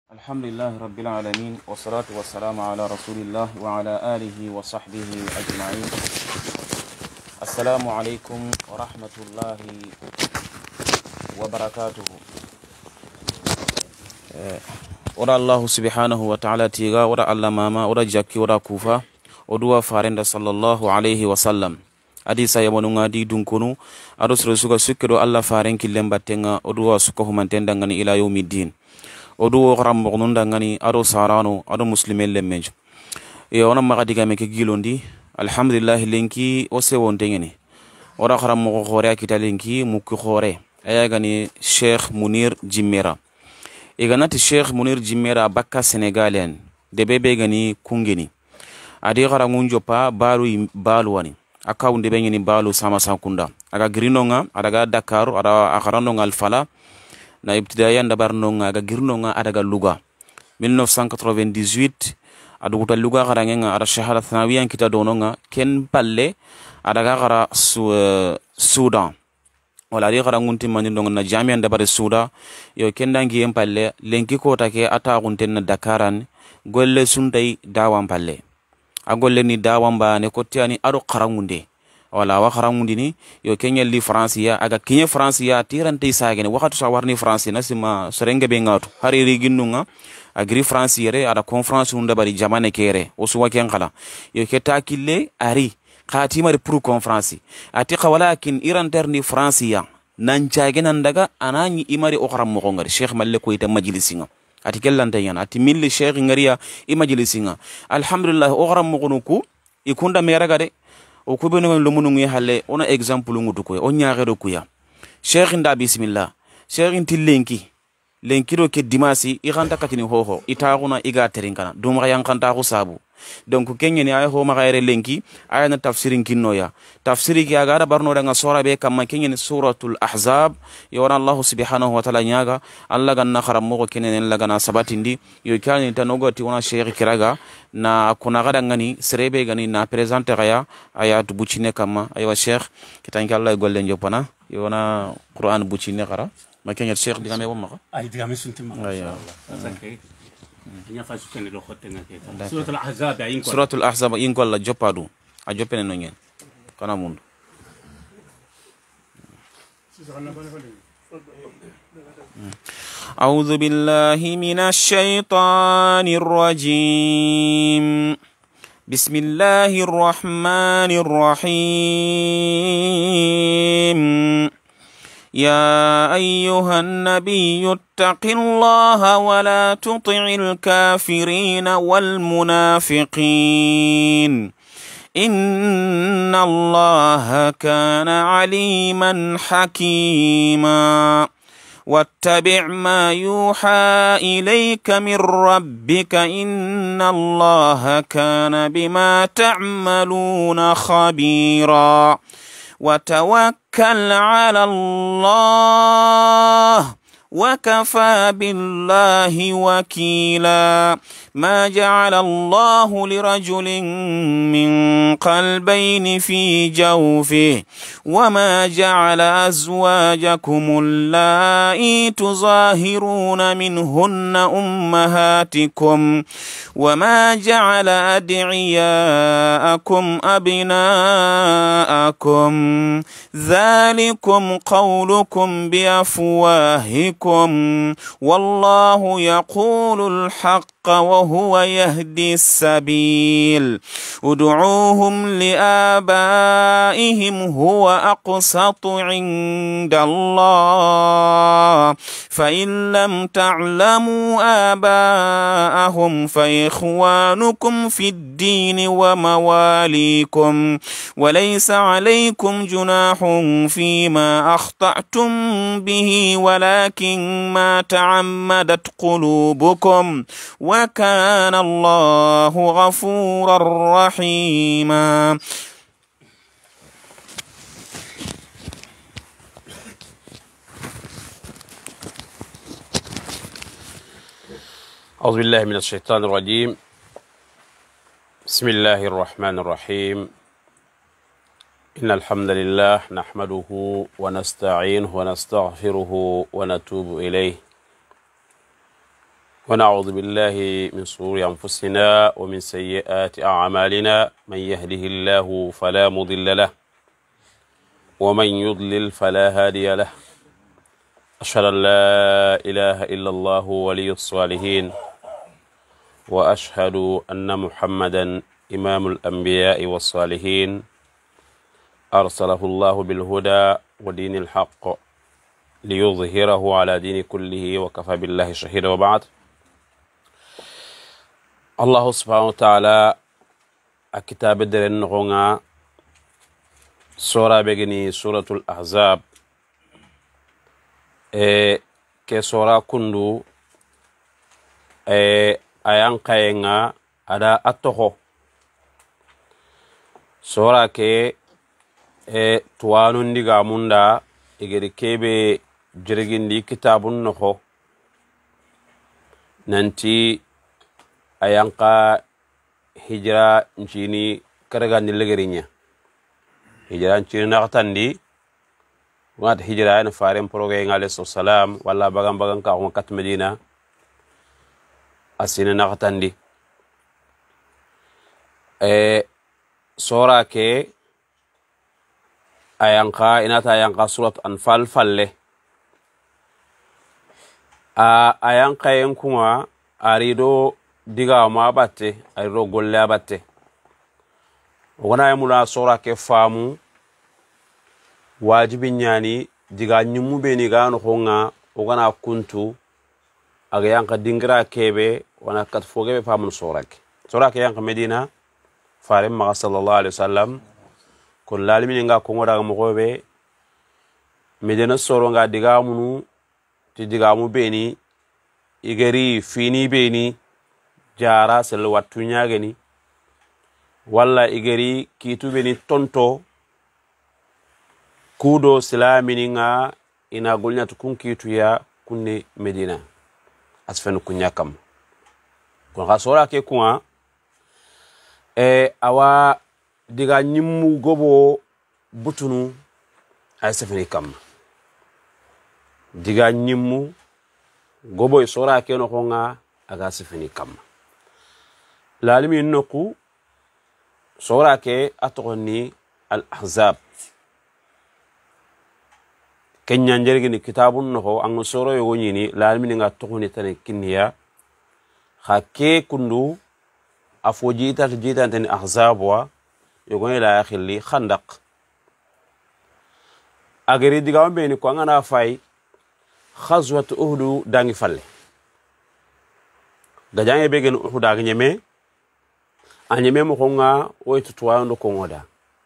الحمد لله رب العالمين والصلاة والسلام على رسول الله وعلى آله وصحبه أجمعين. السلام عليكم ورحمة الله وبركاته. ورا الله سبحانه وتعالى تيغا ورا الله ماما ورا جاكي ورا كوفا ودوا فارند صلى الله عليه وسلم adi saya monunga di dunkunu ado suka sukiro Allah faren killen battenga odua suka humantenda ngani ila yawmiddin odu garam mognunda ngani ado sarano ado muslimen lemmenjo e ona magadiga meke gilondi alhamdulillah lenki o se wontengeni ora garam mo gore akita lenki mukki gore aya gani Sheikh Munir Jimmera e ganati Sheikh Munir Jimmera bakka Senegalen de bebe gani kungeni adi garam ngunjo pa balu wani akaunde bengeni balu sama sakunda aga grinonga adaga Dakar ada akaranonga alfala na ibtidayan dabarnonga aga girnonga adaga Luga 1998 aduguta Luga garangenga ada shahada thanawiyan kita dononga ken palle adaga gara Sudan wala ri gara ngunti manindonga na jamian dabare Sudan yo kendangi en palle lenki ko take ata gunten na Dakaran golle suntai dawam palle agolle ni dawamba ne kotiani ado qarangunde wala wa qarangundi ni yo kenyal li francia aga kinye francia tirante sagene wakatu sawarni francia nasima serenge be ngatu hari riginnunga agri franciere ada conference unda bari jamane kere osuwa ken kala yo ketakille ari khatimari pour conference ati walakin iranterni francia nan cagenan daga anani imari okram mo ngari sheikh malle ko ita majlisinga ati kellante yana ati milli sheikh ngariya imajlisinga alhamdulillah ogram mogonuku ikunda meraga de o kubeno lomunu ngi halle ona example ngudu ko o nyaagero kuya sheikh nda bismillah sheikh ntilenki lenkiro ke dimasi iganta katini hoho itaguna iga terinkana dum ga yankanta ko sabu donc kenyeni ay ho magaire lenki ay na tafsirin kinnoya tafsiri ki aga barno daga sura be kam kenyeni suratul ahzab yora Allah subhanahu wa ta'ala nyaga Allah ganna kharam mo kenen lagana sabatindi yo kani tanogoti ona sheikh kiraga na kuna gada ngani serebe gani na presenter ya aya to bucine kama aywa sheikh kitanki Allah golle njopana yona Qur'an bucine khara ma kenya sheikh digame wamma ay digame suntima سورة الأحزاب ينقل الجبادو أجبنا نين كنامون أعوذ بالله من الشيطان الرجيم بسم الله الرحمن الرحيم يا أيها النبي اتق الله ولا تطع الكافرين والمنافقين إن الله كان عليما حكيما واتبع ما يوحى إليك من ربك إن الله كان بما تعملون خبيرا وتوكل على الله وكفى بالله وكيلا ما جعل الله لرجل من قلبين في جوفه وما جعل أزواجكم اللائي تظاهرون منهن أمهاتكم وما جعل أدعياءكم أبناءكم ذلكم قولكم بأفواهكم والله يقول الحق وهو يهدي السبيل ادعوهم لآبائهم هو أقسط عند الله فإن لم تعلموا آباءهم فإخوانكم في الدين ومواليكم وليس عليكم جناح فيما أخطأتم به ولكن ما تعمدت قلوبكم وكان الله غفورا رحيما أعوذ بالله من الشيطان الرجيم بسم الله الرحمن الرحيم إن الحمد لله نحمده ونستعينه ونستغفره ونتوب إليه ونعوذ بالله من شرور أنفسنا ومن سيئات أعمالنا من يهده الله فلا مضل له ومن يضلل فلا هادي له أشهد أن لا إله إلا الله ولي الصالحين وأشهد أن محمدا إمام الأنبياء والصالحين أرسله الله بالهدى ودين الحق ليظهره على دين كله وكفى بالله شهيدا وبعد. الله سبحانه وتعالى الكتاب درن غونا سورة بغني سورة الأحزاب كسورة كندو ayan kayenga ada atoho sora ke tuwanu ndiga munda igeri kebe jirgindi kitabun noho nanti ayan ka hijra nchini karaga nilegerinya hijra nchini naqtandi wat hijra na faren proge ngale salam wala bagan ka ko kat medina asine naqtandi sora ke ayanka inata ayanka surat anfal falle ayanka yankuma arido diga ma batte arido golle batte wona yamula sora ke famu wajibi nyani diga nyumu be ni gano honga ogana kuntu aga yanka dingira kebe wana kat fogebe famun sora ke yanka medina farim ma sallallahu alaihi wasallam kon lalimi nga ko ngoda mo gobe medina soro nga diga munu ti diga mu beni igeri fini beni jara sel watu nyaageni walla igeri kitu beni tonto kudo silamini nga ina golnya to kun kitu ya kunne medina asfanu kunyakam kon gasora ke kuwa awa diga nyimmu gobo butunu ay safani kam diga nyimmu gobo sora ke no honga aga safani kam lalimi noku sora ke atoni al ahzab kenya njergi ni kitabun no an soro yo nyini lalimi nga tokoni tane kinniya hakke kundu afojita jita tane ahzabwa yogon ila akhili khandaq ageri diga be ni ko ngana fay khazwat uhud dangi falle gajange be gen uhud ag nyeme anyeme mo konga oytu tuwa ndo ko ngoda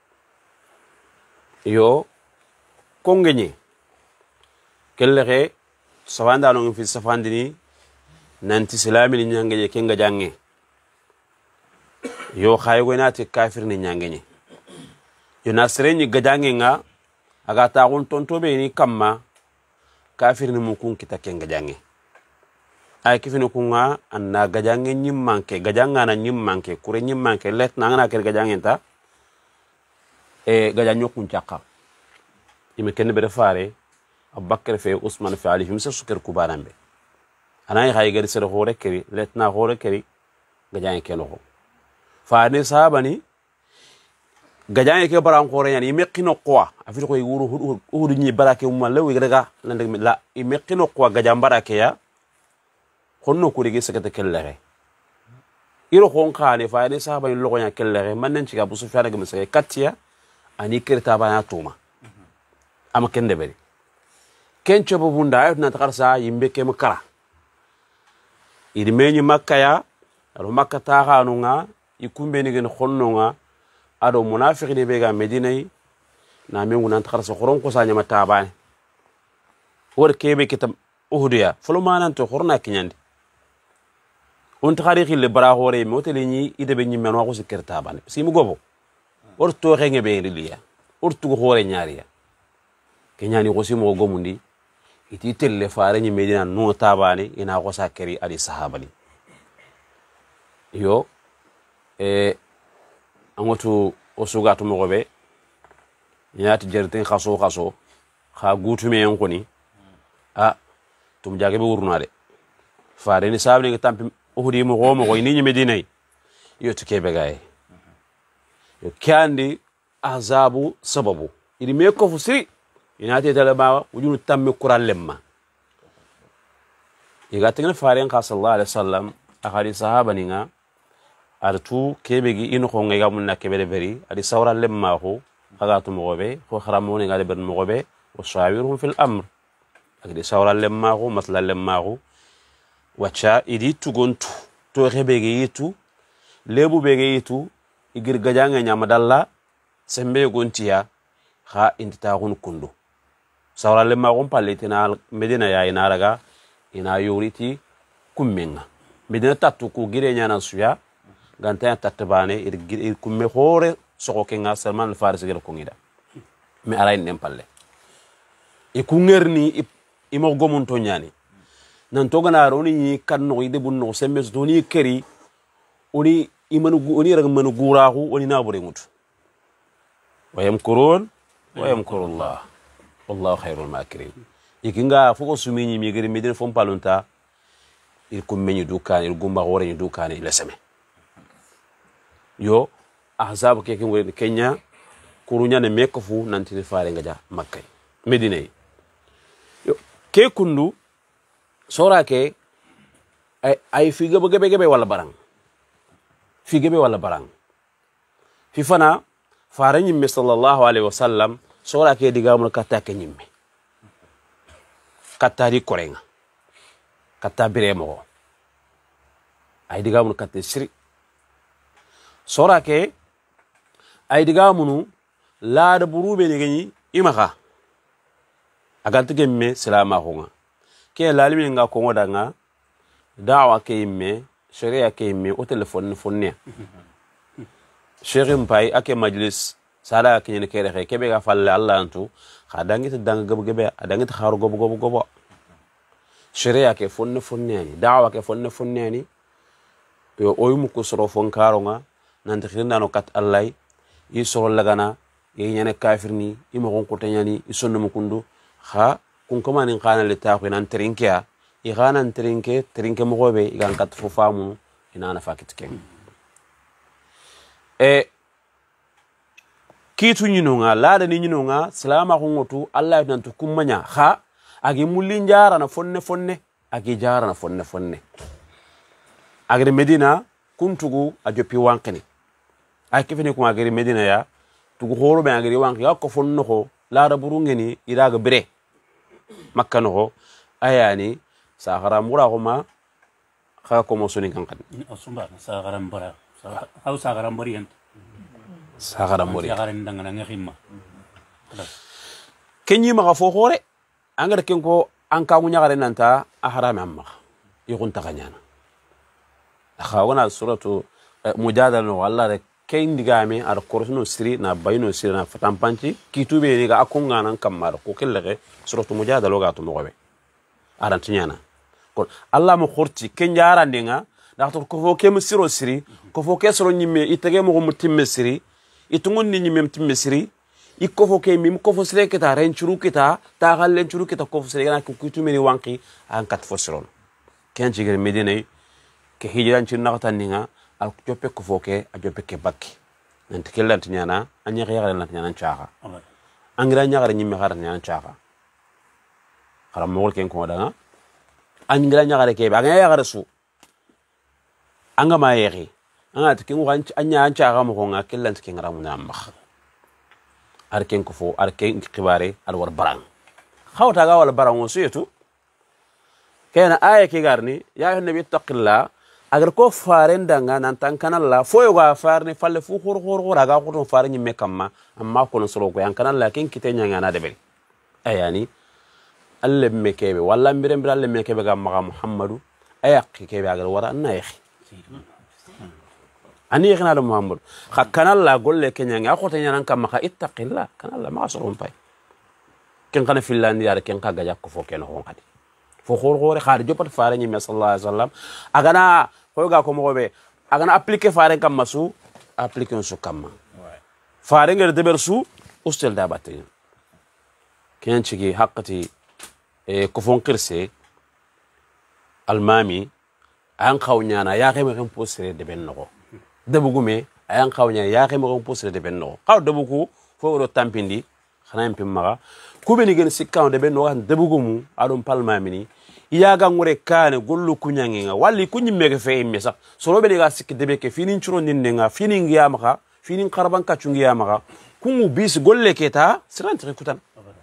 yo kongenye kellere sawanda no fi safandini nanti salami ni nyangeje kenga jange yo khaygo nati kafir ni nyangenye yo nasreni gajange nga aga ta gon tonto be ni kamma kafir ni mukun kita kenga jange ay kifino kunga anna gajange nyimmanke gajanga na nyimmanke kure nyimmanke let na ngana ker gajange ta gajanyo kun chaka ime ken be defare abubakar fe usman fe ali himse suker kubarambe anay khay gari sere hore keri let na hore keri gajange kelo faane sahabani gajange ke baran khore yani meqino qwa afito ko yuru hudu ni barake umma lewi daga lande la meqino qwa gajam barake ya khonno ko rigi sekata kellere iro khon khane faane sahabani logo nya kellere manen ci gabu sufyan ga misay katia ani kerta bana tuma ama kende beri kencho bunda ayot na takarsa yimbe ke makara idi menyi makaya ro makata hanunga ikumbe ni gen khonnonga ado munafiqi de bega medinay na mengu nan takarsa khoron ko sanya matabane wor kebe kitam uhudiya fulo manan to khorna kinyandi on tarikhi le bara hore moteli ni ide be nyimmen wa ko sikerta bane simu gobo or to xenge be liya or tu hore nyaariya kenyani ko simo gomundi iti telle faare ni medina no tabane ina ko sakeri ali sahabali yo angotu osuga to mogobe nyati jerten khaso kha gutume en koni tum jage be wurnade fare ni sabni ga tampi uhudi mo gomo ko ni medina yo to kebe gaye yo kandi azabu sababu idi me ko fusiri ina te talaba wujunu tammi quran lemma iga tingna fare ka sallallahu alaihi wasallam akhari sahaba ninga artu kebe gi ino ko ngega mun na kebe beri adi sawra lemma ko aga to mo gobe ko kharamo ni ngale ben mo gobe wa shawiruhum fil amr agdi sawra lemma ko masla lemma ko wacha idi tugontu to rebe gi yitu lebu be gi yitu igir gajanga nyama dalla sembe gontiya ha intita gun kundu sawra lemma ko pallitina medina ya ina raga ina yoriti kummenga medina tatu ku gire nyana suya ganta tatbane ir kumme hore soko kenga Salman al Farisi gel ko ngida mi ara en palle e ku ngerni i mo gomun to nyani nan to gana roni ni kan no ide bunno sembe to ni keri oni imanu oni rag manu gurahu oni nabure mutu wa yamkurullah wallahu khairul makirin ikinga fuko sumini mi gari medin fon palunta il kummenyi dukani il gumba hore ni dukani le seme yo ahzab ke kin Kenya kurunya ne mekofu nanti faare ngaja makkay medina yo ke kundu sora ke ay fi gebe wala barang fi gebe wala barang fi fana faare nyimme sallallahu alaihi wasallam sora ke diga mun katta ke nyimme katta di korenga katta biremo ay diga mun katta siri sora ke ay diga munu la da burube ne gani imaka aganta gemme salama honga ke lalimi nga ko ngoda nga da'wa ke imme sharia ke imme o telephone fonne sherim pai ake majlis sala ke ne kere ke be ga falle Allah antu khadangi dang gab gabe adangi kharu gobo sharia ke fonne ni da'wa ke fonne ni yo oyum ko soro fon karonga nan takhirna no kat Allah yi soro lagana yi nyane kafirni imo gon ko tanyani isonno mukundu ha kun kama nin kana le ta ko nan trinkia i kana trinke mo gobe i gan kat fo famu ina na fakit ken kitu nyinonga lada ni nyinonga salama ko ngotu Allah nan to kummanya ha agi mulli njara na fonne agi jara na fonne agre medina kuntugu ajopi wankini ay kifini ko agre medina ya tugu horo be agre wanki ko fonno ko lada burungeni iraga bire makka no ayani sahara mura homa kha ko mo suni kan kan osumba sahara mbara haw sahara mbari sahara mbari sahara ndanga nga ximma kenyi ma fo hore angara ken ko an ka munya gare nanta a harame amma yukun takanyana akha wana suratu mujadala no walla rek ken digame ar korosno siri na bayno siri na fatampanci kitube ni ga akunga nan kamar ko kellege suratu mujadala ga to mogobe arantinyana kon Allah mo khorti ken jara ndinga dakto ko fo kem siro siri ko fo kesro nyimme itege mo mutimme siri itungun ni nyimme mutimme siri ikko fo ke mim ko fo sire kita ren churu kita ta galen churu kita ko fo sire na ko kutume ni wanki an kat fo siron ken jigere medina ke hijran cin nakata ninga al joppe ko fo ke a joppe ke bakki nanti kellant nyana anya xiyare lant nyana chaaka angira nyaare nyimme xara nyana chaaka xara mogol ken ko danga angira nyaare ke ba nga yagare su anga ma yexi anga te ken waxan anya chaaka mo nga kellant ke ngara mu nyam max ar ken ko fo ar ken xibare ar war barang xawta ga wala barang o suyetu kena aya ke garni ya nabi taqilla agar ko faren danga nan tan kanalla foyo ga farni falle fu khur aga ko farni me kamma amma ko no soro ko yan kanalla ken kitenya ngana debel ayani alle me kebe walla mbirem alle me kebe ga maga muhammadu ayaqi kebe agar wara na yaxi ani yaxna do muhammadu kha kanalla golle kenya nga ko tenya nan kamma kha ittaqilla kanalla ma soro pay ken kana filandi yar ken ka ga jakko fo ken ho ngadi fo khur khar jopat farni me sallallahu alaihi wasallam agana ko ga ko mo be agana appliquer faare kam masu appliquer su kam faare ngere deber su ustel da batte ken ci gi haqqati ko fon qirse almami an khawnyana ya kheme kan posere de benno debugume ayan khawnya ya kheme kan posere de benno xaw debuku fo do tampindi xana en pimmaga kubeni gen sikkaw de benno kan debugumu adum palmamini iyaga ngure kane gollu kunyanginga walli kunyimmege fe imme sax soro be ga sikki debe ke finin churo nindenga finin ngiyamaka finin karban ka chungiyamaka kungu bis golle keta sirantre kutan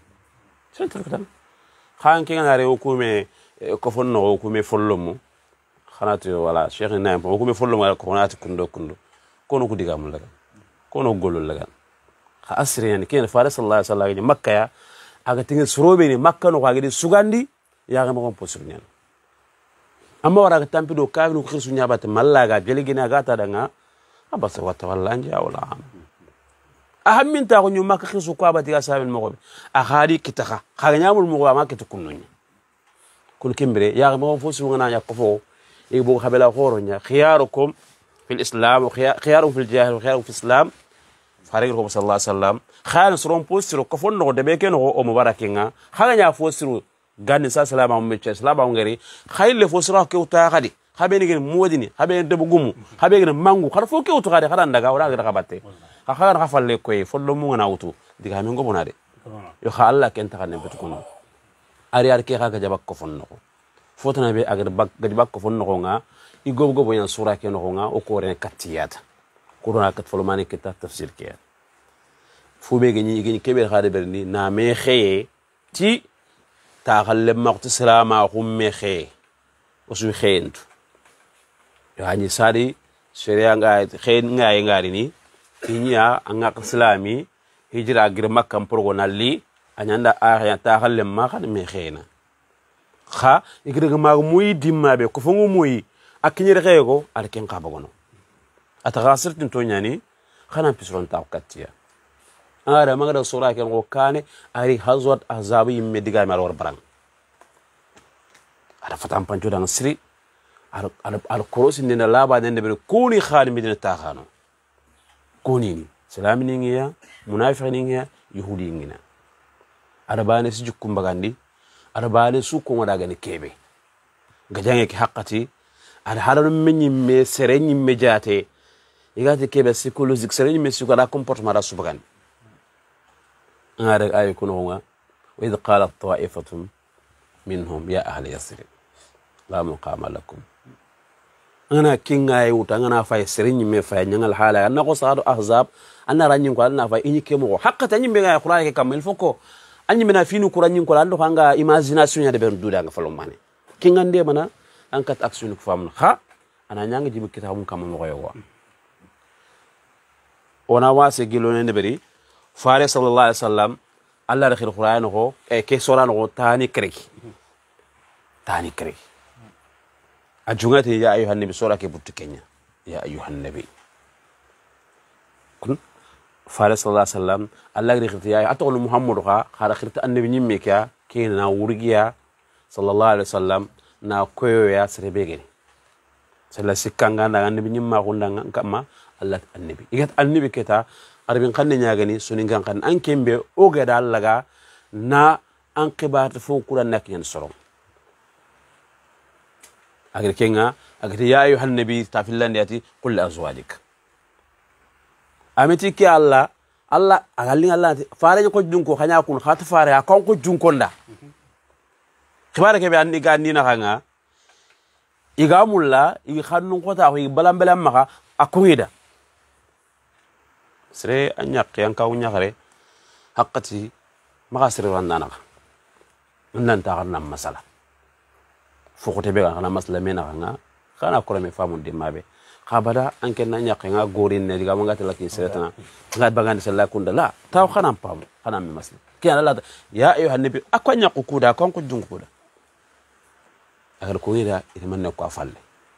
khan ke ngare okume ko fonno okume follomu khanati wala cheikh naym okume follomu ko nati kundo kono ku digamul laga kono golul laga kha asri yani ken faris sallallahu alaihi wasallam makka ya aga tinga sorobe ni makka no kagedi sugandi ya ga mo posul nyen amma wara ga tampido kaglu ko khirsu nyabata mallaga jeligina gata danga abasa wa tawallanja wala am ahammin ta ko nyuma ka khirsu ko abati ga sabil mo a khadi kitaka khaga nyamul mo ma kitukunnunya kun kimbre ya ga mo posul ngana nya ko fo e bo khabela khoronya khiyarukum fil islam wa khiyarukum fil jahil wa khiyarukum fil islam farigro sallallahu alaihi wasallam khan suron posul ko fonno de be ken o mubarakinga khaga nya posul gani sa salama mo meche salama ngari khayle fo sura ke uta khadi habe ni gen modini habe de bugumu habe gen mangu khar fo ke uta khadi khara ndaga wala ga batte kha ga falle koy follo mu ngana utu diga mi ngobo nade yo kha Allah ken ta khane betu kono ari ar ke kha ga jabak ko fonno fotana be agar bak ga jabak ko fonno nga i gobo yan sura ke no nga o ko ren katiyata ko dona kat folo mani kita tafsir ke fu be gni kebe khade berni na me kheye ti ta khalle maqtu salama xumme xe osu xeentu yani sadi sharia nga xeen nga ngari ni inya anga islami hijra gir makkam progonalli anyanda a ta khalle ma khad me xeena kha igre ma muy dimma be ko fongu muy akini xeego ar ken qabagono atagasirtin to nyani khana pisron ta kattiya ara magada sura ken go kane ari hazwat azabi yimme diga mar war barang ada fatam pancho dan sri al korosi nena laba nende be kuni khali midina takhano kuni salamini ngiya munafiqini ngiya yahudi ngina ada bane su jukkum bagandi ada bane su ko wada gani kebe gajange ki haqqati ada halal menni me serenni me jate igati kebe psychologique serenni me su ko da comportement da su bagandi ngare ay kuno nga wa id qalat ta'ifatun minhum ya ahli yasrib la muqama lakum ana kinga ay wuta ngana fay serigne me fay nyangal hala anna ko saadu ahzab anna ranyin ko anna fay inyi kemo haqqata nyimbe ga qur'an ke kamel foko anyi mena finu qur'an ko lando hanga imagination ya de ben duda nga falo mane kinga nde mana ankat action ko famna ha ana nyanga jibu kitabum kam mo koyo ona wase gilo ne beri fare sallallahu alaihi wasallam Allah rakhil qur'an ko e ke soran ko tani kreki ajungati ya ayuhan nabi sura ke butu kenya ya ayuhan nabi kun fare sallallahu alaihi wasallam Allah rakhil ya atol muhammad kha khara khirta annabi nyimme kya ke na wurgiya sallallahu alaihi wasallam na koyo ya serebege sala sikanga na annabi nyimma ko ndanga kama Allah annabi igat annabi keta arbin kanne nyagani suningan kan an kembe o gada laga na an qibat fu kuran nak yan sorom agar kenga agar ya ayuhan nabi tafillan yati qul azwajik ameti ki Allah agalin Allah faare ko junko khanya kun khat faare akon ko junkonda khibare ke be andi gandi na khanga igamulla igi khannun ko ta ko balam maka akurida sere anyak yang kau nyakare haqqati maka sere randana nan ta garna masala fokote be kana masala mena nga kana ko me famun de mabe khabada anke na nyak nga gorin ne diga mangata laki seretana ngad bagande sala kunda la taw kana pam kana me masala kiana la ya ayuha nabi akwanya kukuda kon ko junkuda agar ko ira irmanne ko afalle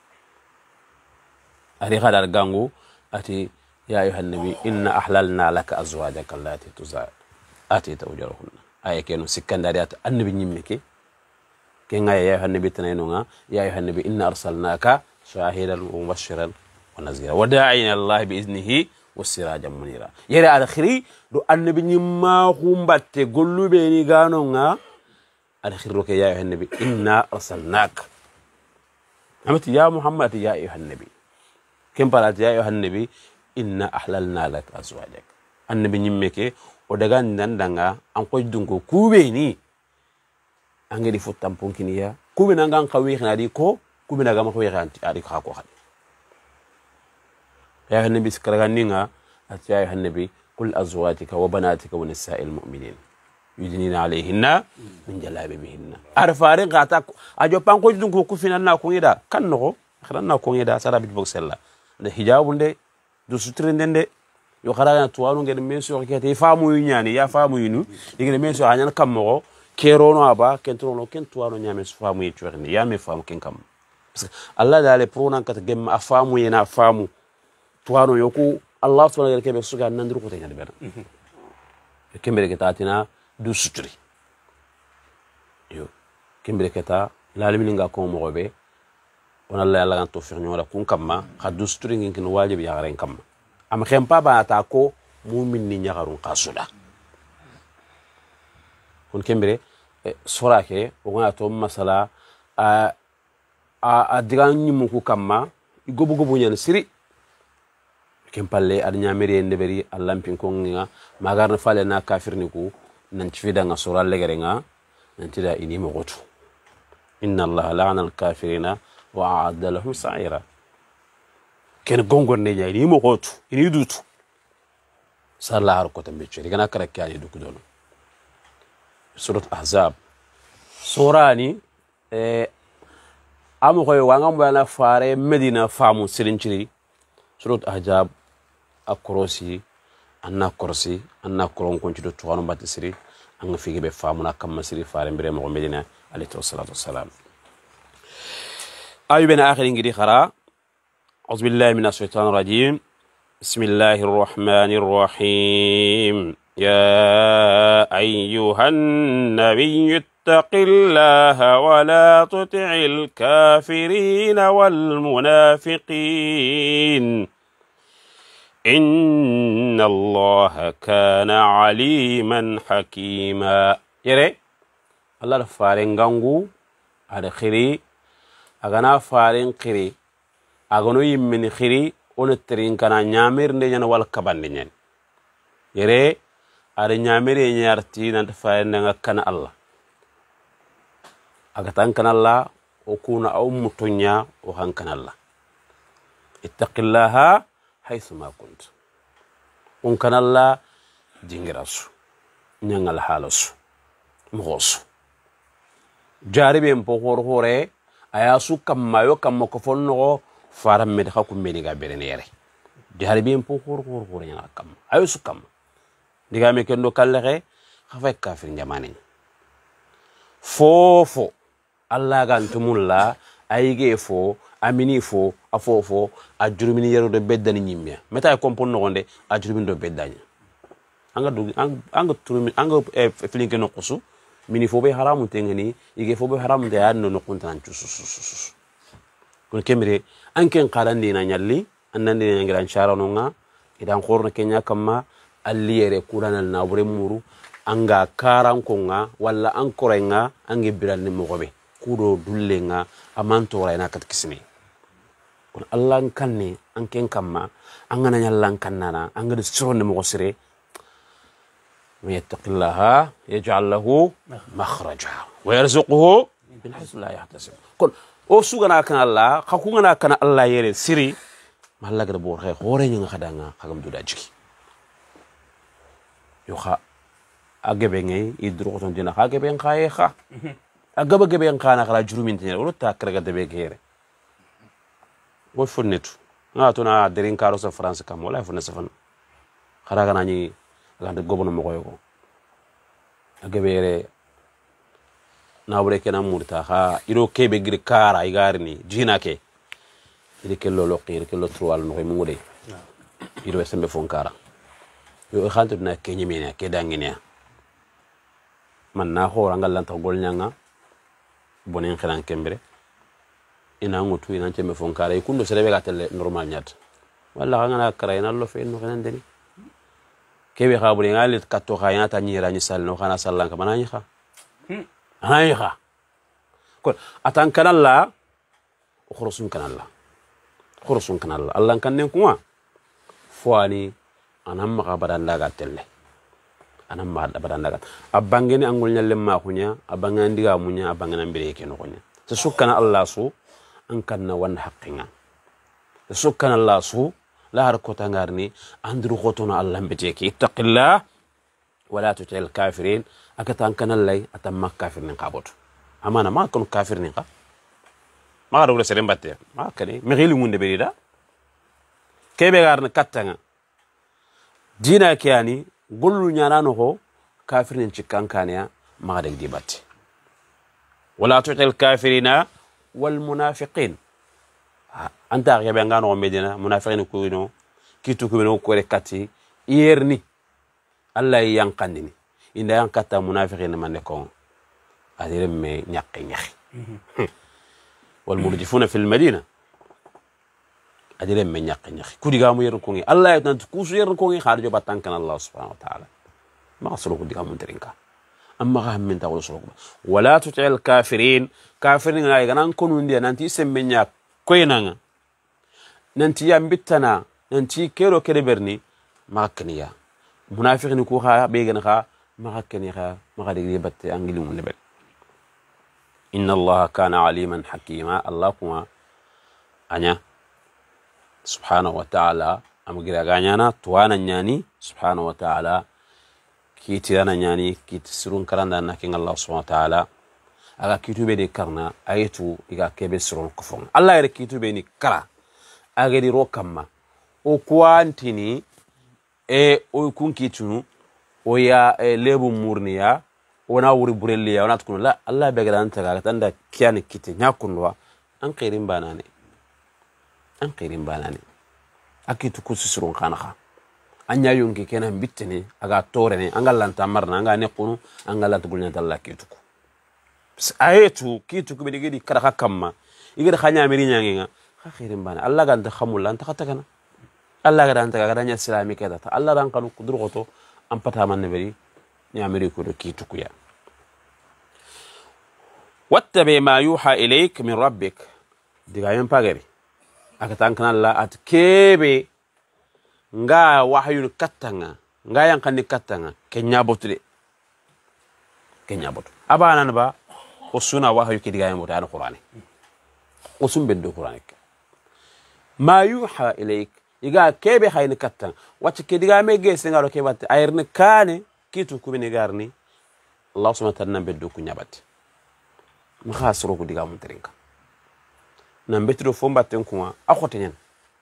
ari khadar gangu ati يا أيها النبي إنا أحللنا لك أزواجك التي آتيت أجورهن أي كانوا سكندريات النبي نيمكي كين يا أيها النبي تنينونا يا أيها النبي إنا أرسلناك شاهدا ومبشرا ونذيرا وداعيا الله بإذنه والسراجا منيرا يرى الخير دو النبي نيما خمبت قلوا بيني غانونا الخير يا أيها النبي إنا أرسلناك amati ya muhammad ya ayuhan nabi kem parat ya ayuhan nabi inna ahlalna lak azwajak annabi nyimmeke o daga ndandanga an koy dunko kubeni angedi futam ponkiniya kube nanga kawi xadi ko kube naga ma xwe xanti adi xa ko xadi ya ayuhan nabi skaraga ninga at ya ayuhan nabi qul azwajika wa banatika wa nisa'il mu'minin yudnina alayhinna min jalabibihinna arfarin gata ajo pan ko dunko ku finanna ko ngida kan no xranna ko ngida sara bit bok sella de hijabunde du sutrindende yo xaraga tuwanu ngede men so xete faamu ñani ya faamu yinu ngede men so anyal kammo kerono aba kentrono ken tuwanu ñame so faamu yi tuwerni ya me faamu ken kam parce que allah dale pronan kat gem afamu yena faamu tuwanu yoku allah subhanahu wa ta'ala kebe suga nandiru ko te ñade bena kembere ke tatina du sutri yo kembere ke ta lalimi nga ko mo be on allah yalla ganto firñola kun kamma khadu sutri ngin wajibi ya garen kamma am khempa ba ta ko mu'min ni ñagarun qasuda kon kembere sura ke o gona to masala a digan ñimu ku kamma gobu gobu ñan siri kempalle ad ñameri en deberi allampin ko nga magarna fale na kafirni ku nan cifida nga sura legere nga nan tida ini mo gotu inna allaha la'ana al-kafirina wa a'adda lahum sa'ira ken gongon ne ñay ni mo gotu ini dutu sala har ko tambe ci gana kara kyani du kudono surat ahzab surani amu koy wanga mbana fare medina famu sirinciri surat ahzab akorosi anna korsi anna koron konci do tuwanu batti siri anga figi be famuna kam siri fare mbere mo medina alayhi wassalatu wassalam ayu ben akhirin gidi khara a'udhu billahi minash shaitanir rajim bismillahir rahmanir rahim ya ayyuhan nabiyyu ittaqillaha wa la tuti'il kafirin wal munafiqin inna allaha kana aliman hakima yere allah faren gangu ada khiri agana faren khiri agano yimmin khiri on terin kana nyamir de nyana wal kabande nyen yere ada nyamire nyarti nan faren nga kana allah aga tan kana allah o kuna aw mutunya o han kana allah ittaqillaha haythu ma kunt on kan Allah jingirasu nyangal halasu mugos jaribe mpo hore ayasu kammayo kamma ko fonno faram med hakum meni ga berenere jaribe mpo hore nyanga kam ayasu kam diga me kendo kalle khafa kafir jamane fofo Allah gantumulla ayige fo amini fo afofo a jurumini yero do beddani nyimya meta kompon no gonde a jurumini do beddani anga turumi anga feeling no kusu mini fo be haramu tengani ige fo be haramu de yanno no kuntan cusus kon kemire anken qalandi na nyalli annandi na ngiran sharano nga idan khorno kenya kamma alli yere kuranal na bure muru anga karan ko nga walla ankorenga ange biral ni mo gobe kudo dullenga amantora ina kat kismi kon allah kanne anken kamma angana nyallan kannana angada sironde mo sire من يتق الله يجعل له مخرجا ويرزقه من حيث لا يحتسب كون او سوغنا كان الله خكوغنا كان الله يري سيري ما الله غد بور خي خوري نيغا خداغا خاغم دودا جيكي يو خا اغبي ني يدرو تون دينا خاغبي خاي خا اغبا غبي خانا خلا جرومين تي ولو تا كرغا دبي غيري و فنيتو ناتونا درين كاروس فرانس كام ولا فنسفن خراغا ناني gande gobono mo koyo agabere nawre kenam murta ha iro kebe gir kara igarni jina ke ire kello lokki kello truwal no mo ngode iro sembe fon kara yo xantu na ke nyimene ke dangene man na hora ngalanta gol nyanga bonen xelan kembere ina ngutu ina tembe fon kara ikundo serebe gatelle normal nyat walla ngana kara ina lo fe no xenan deni kebe khaburi ngali katto khayna ta nyira ni salno khana sallan ka manani kha anani kha ko atan kanalla khorosun kanalla Allah kan nen kuma fuani anam ma baranda ga telle anam ma baranda ga abangeni angul nyalle ma kunya abangandi ga munya abangana mbire ke no kunya to sukkana Allah su an kanna wan haqqinga to sukkana Allah su la har ko tangarni andru khotona Allah mbete ke ittaqillah wala tutil kafirin akatan kanallai atamma kafirin qabotu amana ma kon kafirin qa ma rawle sere mbatte ma kane mi xilu munde berida kebe garna kattanga dina kiyani gollu nyana no ko kafirin cikkan kaniya ma dag di batte wala tutil kafirina wal munafiqin anta ya be ngano medina munafiqin ko no kitu ko no ko rekati yerni Allah yankandini inda yankata munafiqin man ko adire me nyaqi wal murjifuna fil madina adire me nyaqi kudi gamu yer ko ngi Allah ya tan kusu yer ko ngi kharjo batan kan Allah subhanahu wa ta'ala ma asru kudi gamu terinka amma ga min ta wala wala tutil kafirin ay ganan kunu ndiya nanti sembe nya koynanga nanti yambitana nanti kero kede berni makniya munafiqin ko ha be gana ha makni ha magadi batte angili mun lebel inna allaha kana aliman hakima allah kuma anya subhanahu wa ta'ala amgira ganyana tuwana nyani subhanahu wa ta'ala kiti dana nyani kiti surun karanda nakin allah subhanahu wa ta'ala aga kitube de karna ayetu iga kebe surun kufon allah yare kitube ni kara aga di rokamma o kwantini o kun kitunu o ya lebu murniya ona wuri burelliya ona tukun la allah be garan ta ga tanda kiyani kiti nyakunwa an qirin banane akitu kusurun kanaha anya yonki kenan bittene aga torene angallanta marna anga ne kunu angallanta gulnya dalla kituku ayetu kituku be digidi kada kamma igida khanya miri nyanginga khirin bana allah ga anta khamul anta khatakana allah ga anta ga danya islami keda ta allah ran kanu kudur goto am pata man beri nyamiri ko do kituku ya wattabi ma yuha ilayk min rabbik diga yan pagari akatan kan allah at kebe nga wahyun katanga nga yankani katanga kenya botu abana ba usuna wahyu ke diga yan botu an qur'ani usum bendo qur'ani ma yuha ilayk iga kebe hayni katanga wacce ke diga me gese ngaro ke batte ayerne kane kitu kubini garni allah subhanahu wa ta'ala beddo ku nyabati ma khasro ku diga mun trinka nan betro fomba ten kuma akote nyen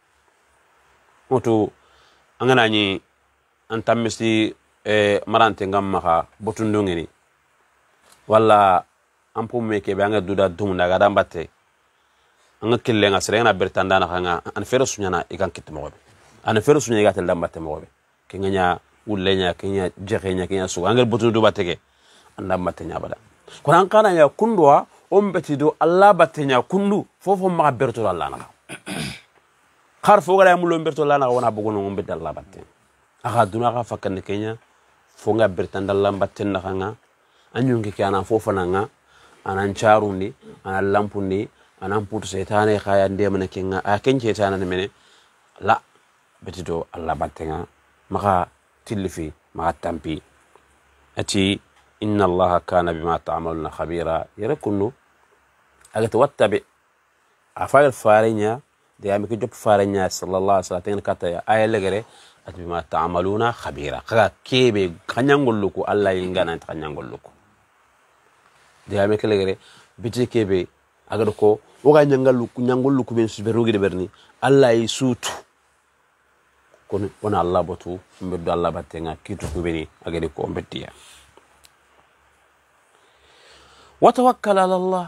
moto angana ni antamisi marante ngamma ha botundo ngeni wala ampu meke be anga duda dum daga dambatte anga kille nga serena bertanda na nga an fero sunyana ikan kitmo an fero sunya gatel dambatte mo be kenganya ullenya kenya jexenya kenya su anga botundo batege andam batte nyabada ko an kana ya kundwa ombetido allah batenya kundu fofo ma berto allah na khar fo gara mulo berto allah na wona bugono ngombe allah batte aga duna ga fakane kenya fo nga bertanda allah batte na nga anyungi kana fofo na nga anan charundi anan lampundi anan putu setane khaya ndemana kenga a kenje tana mene la betido allah batte nga maka tilfi maka tampi ati inna allaha kana bima ta'maluna khabira yarakunu aga tawattabi afal farinya de amike job farinya sallallahu alaihi wasallam kata ya ayalegere at bima ta'maluna khabira kaga kebe kanyangolluko allah yingana kanyangolluko de amike legere biti kebe aga ko woga nyangolluko ben suberugi de berni allah yi sutu kon wona allah botu mbeddo allah battenga kitu ko beni aga de ko mbettiya وتوكل على الله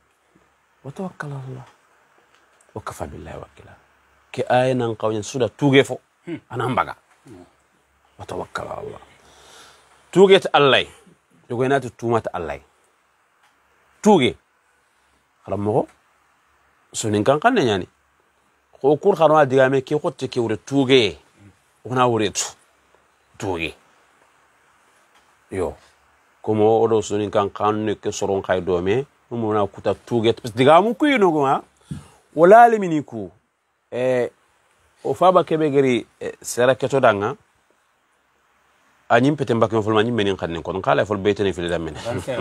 وكفى بالله وكيلا كي آينا نقاوين سودا توغيفو أنا مبغا وتوكل على الله توغيت الله يغينات تومات الله توغي خلام مغو سونين كان قلنا يعني خوكور خانوال ديغامي كي خوتي كي وري توغي ونا وريتو توغي يو komo odo soni kan kanne ke soron kay dome mumuna kuta tuget pes diga mu kuino goma wala limini ku o faba kebe gari sera keto danga anyim pete mbakyo fulma nyim menin kanne ko kala fol betene fili damen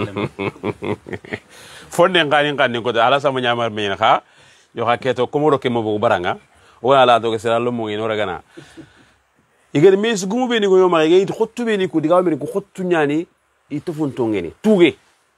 fonde ngani kanne ko ala sama nyamar men ha yo ha keto komoro ke mo baranga wala la do ke sera lo mo ngino ragana igere mes gumu be ni ko yoma ge it khottu be ni ko diga be ni ko khottu nyani itu funto ngeni tuge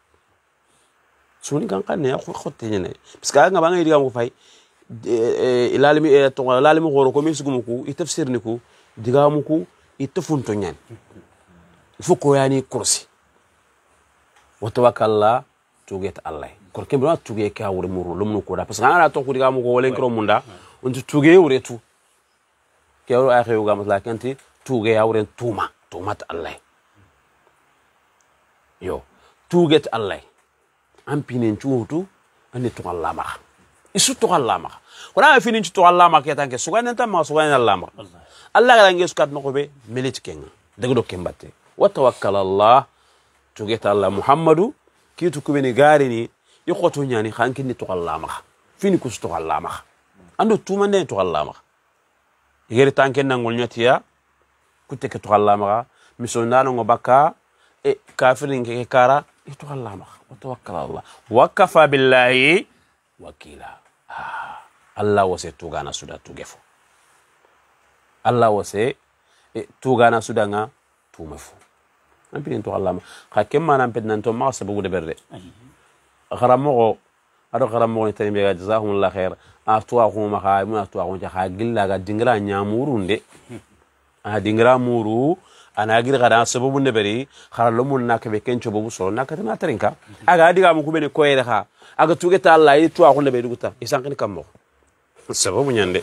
suni kan kanne ya khotte nyane parce que nga ba ngay diga mo fay ilalimi to lalimi goro ko mes gumu ko itafsir ni ko diga mo ko itu funto nyani fuko yani kursi wa tawakkala tuget allah ko kembe na tuge ka wure muru lumnu ko da parce que ana to ko diga mo ko wolen kro munda on tuge wure tu ke wuro akhe yo gamas la kanti tuge ya wure tumat allah yo tuget allah ampinen chuutu ane to allah ma isu to allah ma ko na finin to allah ma ke tanke sugana tan ma sugana allah ma allah ga ngesu kat no ko be melit kenga daga do kembate wa tawakkal allah tuget allah muhammadu kitu ko beni garini yokoto nyani khankini to allah ma fini ko to allah ma ando tumande to allah ma igeri tanken nangol nyatiya kutte ke to allah ma misonano ngo bakka e kafirin ke kara to allah ma wa tawakkal allah wa kafa billahi wakila allah wase tugana suda tugefo allah wase tugana sudanga tumefu ampin to allah ka kemma nan pednan to ma sabu de berde gharamo ado gharamo ni tani be jazahumullah khair aftuwa ko ma ha mu aftuwa ko ha gilla ga dingra nyamurunde dingra muru ana gir gada sababu de beri kharalo mun nakabe kencho bobu so nakata na tarinka aga diga mu kubene koyere ha aga tugeta allah yi tuwa ko de be duguta isankini kammo sababu nyande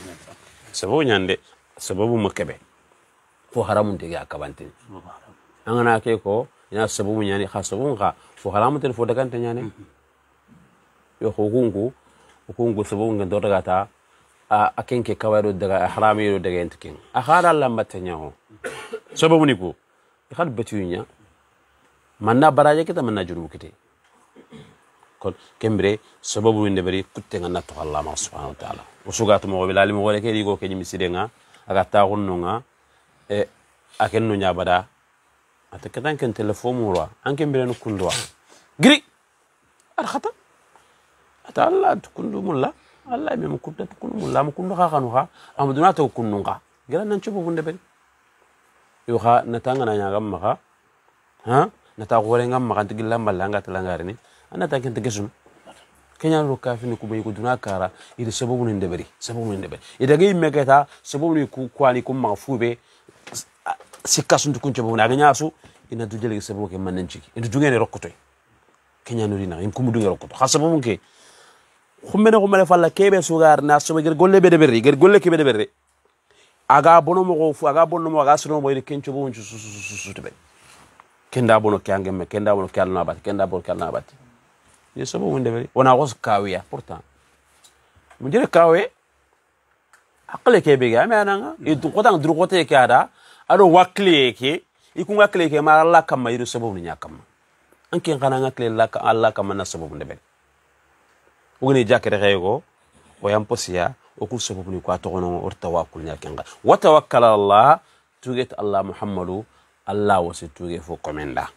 sababu makebe fo haramun de ga kabante angana ke ko ina sababu nyani khasabu nga fo haramun te fo dagante nyane yo hukungu sababu nga do daga ta akenke kawado daga harami do daga entkin akhara lambata nyaho sababu ni ko ikhal batunya manna baraje kita manna jurubu kite kon kembre sababu ni bari kutte ngana to allah ma subhanahu wa ta'ala usugatu mo bilali mo wala ke digo ke nyimiside nga aga ta gonno nga akenno nyabada atakadan kan telefon mura an kembre no kundwa giri ar khata ata allah tukundu mulla allah me mukudda tukundu mulla mukundu kha khanu kha amaduna to kunnu kha gira nan chubu bunde ben yo kha natanga na nyagam maka nata gore ngam maka tigilla mballa talangare ni anata kan tegesum kenya ro kafi ni kubay ko duna kara ida sababu ni ndeberi ida gay megata sababu ni ku kwani kum mafube sikasun tukun chabu na ganya su ina dujele sababu ke mananci ina dungene rokkotoy kenya no dina im kumu dunga rokkoto khasabu ke khumene falla kebe sugar na so gel golle be deberi gel golle ke be deberi aga bono mo fu aga bonno mo aga suno mo ide kencho bo su tebe kenda bono kyange me kenda bono kalna bat kenda bono kalna bat ye sababu ndeberi ona gos kawiya pourtant mo dire kawe akle ke be ga me ananga itu ko tang duru ko te kada ado wakli ke ikunga kle ke ma Allah kam yiru sababu ni nyakam anke ngana ngakle Allah kam na sababu ndeberi ugni jakere xeygo o yam posiya o ku sababu ni ko to gono or tawakkul nyakenga wa tawakkal allah tuget allah muhammadu allah wasi tuge fo komenda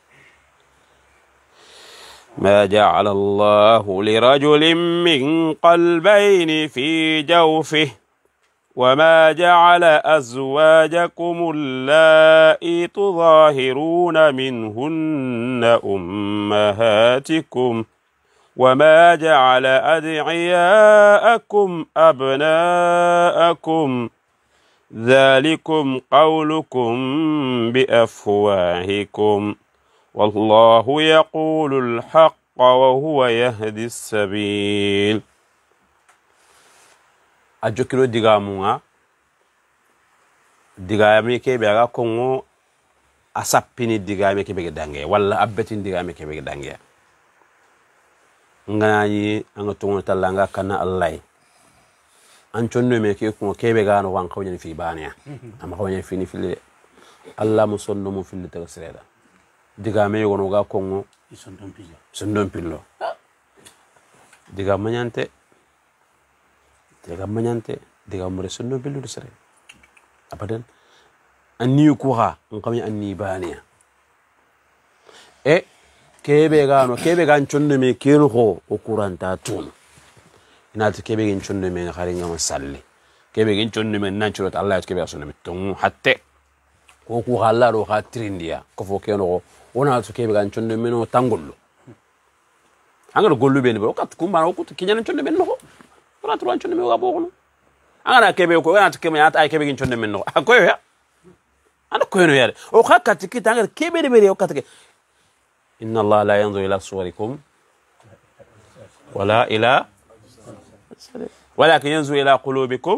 ما جعل الله لرجل من قلبين في جوفه وما جعل أزواجكم اللائي تظاهرون منهن أمهاتكم وما جعل أدعياءكم أبناءكم ذلكم قولكم بأفواهكم والله يقول الحق وهو يهدي السبيل أجوكرو ديغامي كي بيغا كونغو أسابيني ديغامي كي بيغا دانغي ولا أبتين ديغامي كي بيغا دانغي ngani anga tungo talanga kana allah an chonno me ke ko kebe gano wan kawnya fi baniya am kawnya fi ni fili allah mo sonno mo fili ta sireda diga me yono ga kongo sondon pillo diga manyante diga manyante diga mure sunno bilu sere abadan anni kuha ngam anni baniya e kebe gan chonno me kenu ho o kuranta tun ina ta kebe gan chonno me khari ngam salli kebe gan chonno me nan churot Allah ya kebe sunno me tun hatte ko ku halla ro khatrindiya ko fo kenu ho ona to kebe gan chonno me no tangollo angara gollu be ne ba kat kumba ko to kinyan chonno me no ona to chonno me ga bokono angara kebe ko ona to kebe ya ta kebe gan chonno me no akoyo ya ana koyo yare o khakati kitanga kebe de be o katake إن الله لا ينظر إلى صوركم ولا إلى ولكن ينظر إلى قلوبكم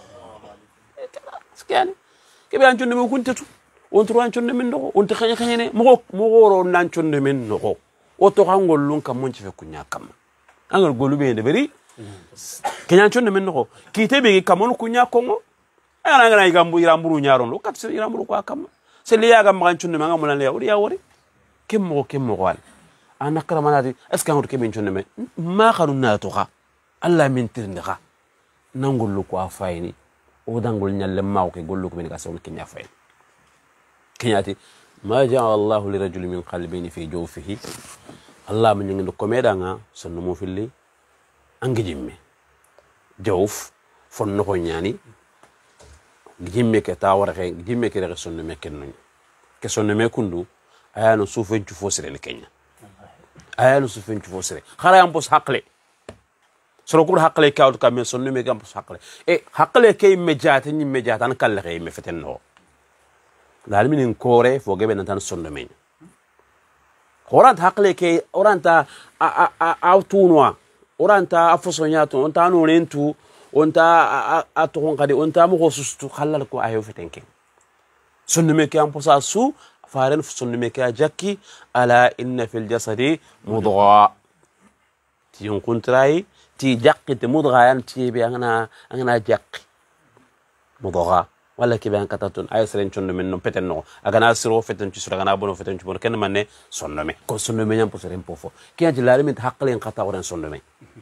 يعني كيف أنتم نمو كنتوا وأنتوا أنتم منه وأنتوا خني مغورو نانتم منه وتوهانغول لون كم منش في كنيا كم أنا أقول بين دبري كنيا أنتم منه كي تبي كمان كنيا كونغ أنا يرامبرو نيارون لو كاتس يرامبرو كم سليا كم أنتم منه ملان ليا وريا وري كم وال أنا كرم أنا دي أسكان هو كم ينشون ما خلونا توها الله من ترندها نقول لك وافيني ودنقول نعلم ما وكي يقول لك من كسر كنيا فين كنياتي ما جاء الله لرجل من قلبين في جوفه الله من ينقل كميدانا سنمو في اللي أنجيمي جوف فنقول يعني جيمي كتاور خين جيمي كده سنمي كنوني كسنمي كندو ayano sufen ci fosire le Kenya ayano sufen ci fosire xara yam pos hakle soro kur hakle kawt kam men sonno me gam pos hakle e hakle kay mediate ni mediate an kala kay me feten no dal min kore fo gebe nan tan sonno men horant hakle kay oranta autunwa oranta afosonyato onta no rentu onta aton kadi onta mo sustu xalal ko ayo feten ken sonno me kay am posa su فارن فصل مكا جاكي ألا إن في الجسد مضغة تيون كنتراي تي جاكي تمضغة يعني تي بأنا جاكي مضغة ولا كي بأن كتاتون أي سرين شون منهم فتنو أغنى سرو فتن تسرع أغنى بونو فتن تبون كن مني صنمي كون صنمي يام بسرين بوفو كي أجلالي من تحقلين قطع ورن صنمي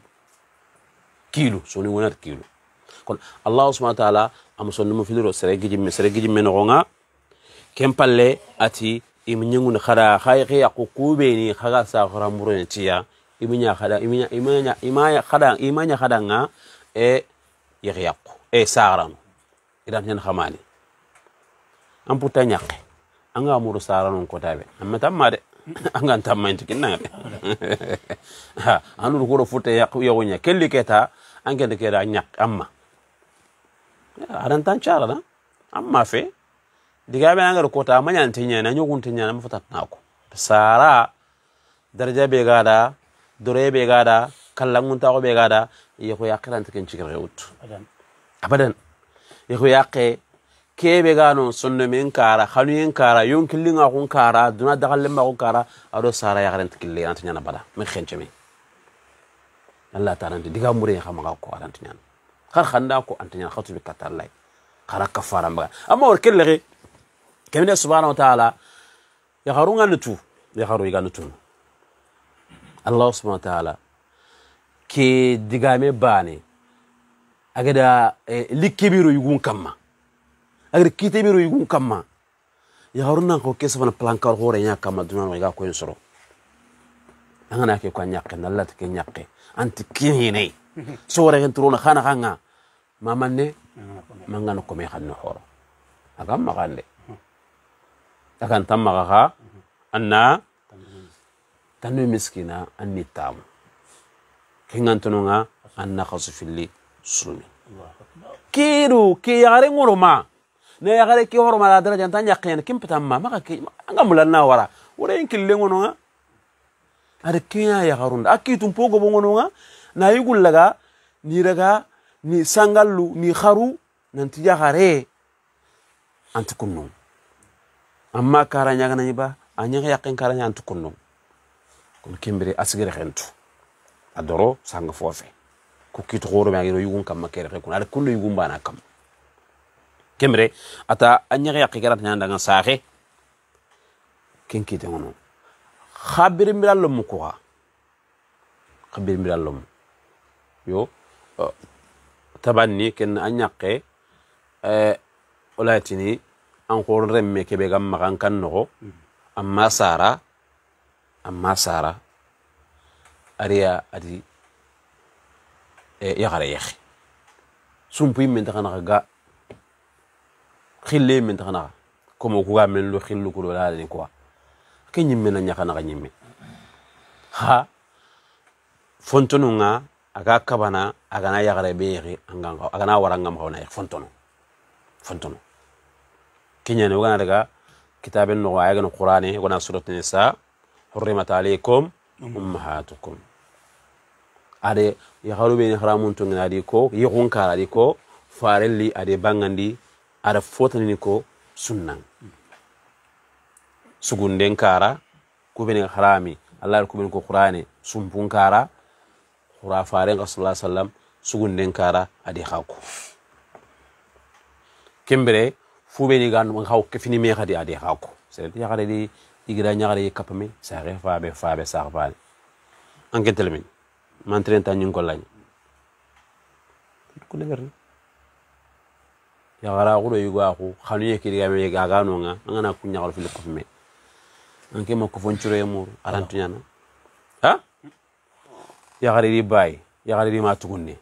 كيلو صنمي ونر كيلو كون الله سبحانه وتعالى أم صنمي في دروس سرقي من غونا كم بالله أتي إمنيون خدا خايخ يقوكو بيني خدا ساخرا مرنتيا إمنيا خدا إمانيا خدا نا يغيقو ساران إذا نحن خماني أم بوتانياك أنغا مورو ساران كتابة أما تماري أنغا تمين تكينا أنو ركورو فوتة يغونيا كل كتا أنغا نكيرا نياك أما أرانتان شارنا أما في diga be ngar kota manyan tinya na nyugun tinya na mafutat nako sara daraja be gada dore be gada kallangun ta ko be gada yeko yakiran tikin cikir rewut abadan yeko yakke kebe gano sonno men kara khanu yen kara yon killinga kun kara duna dagalle ma kun kara ado sara yakiran tikille antinya na bada men khenchemi Allah ta'ala diga mure khama ko antinya khar khanda ko antinya khatu bi katallay khara kafara mbaga amma wor kelle كمن سبحانه وتعالى يخرون النتو يخرون يغنتون الله سبحانه وتعالى كي دغامي باني اغدا ليكبيرو يغون كما اغدا كيتبيرو يغون كما يخرون نكو كيسفنا بلانكار هوري نيا كما دون ويغا كو ينسرو انا كي كو نياك نلا تكي نياك انت كيني سوري انترونا خانا ما مني ما ngano مي خانو هورو اغام ما غاندي akan tamaka anna tanu miskina anni tam kingantununga anna khasfilli sulmi kiru ki yare ngoroma ne yare ki horoma la daraja tanya qiyana kim patamma maka ki ngamulanna wara wala yinkille ngononga ada kiya ya garunda akitum pogo bongononga na yugullaga ni daga ni sangallu ni kharu nanti ya gare antukunnu amma karanya gana ba anya yakin karanya antukunno kun kimbiri asgere khentu adoro sanga fofe ku kitu goro ma yugun kam makere kun ada kullu yugun bana kam kemre ata anya yakki garat nyanda nga saxe ken kite ngono khabir mirallum ko ha khabir mirallum yo tabanni ken anyaqe olatini an qor remme ke be gam magan kan no amma sara ariya adi ya gare yakh sumpi men ta kana ga khille men ta kana komo ku ga men lo khillu ko la ni quoi kenyi men nya kana ga nyimme ha fontono nga aga kabana aga na ya gare be yiri anga aga na waranga ma na fontono kenya ne wana daga kitaben no aya ga qur'ani wana surat nisa hurrimat alaykum ummahatukum ade ya harube ni haramun to ngadi ko yihun kala di ko farelli ade bangandi ada fotani ko sunnan sugunden kara kubeni harami allah kubeni ko qur'ani sumpun kara qura faren rasulullah sallam sugunden kara ade hako kembere fubeni gandu man haw kefini me khadi ade hako c'est ya gade di igira nyaare kapame sare faabe sarfal anken telmin man trenta nyun ko lañ ko ne verni ya gara ko do yugo aku khanu ye kidi game ga gano nga ngana ku nyaal fil ko me anke ma ko foncure mur arantu nyana ha ya gari di bay ya gari di ma tugunni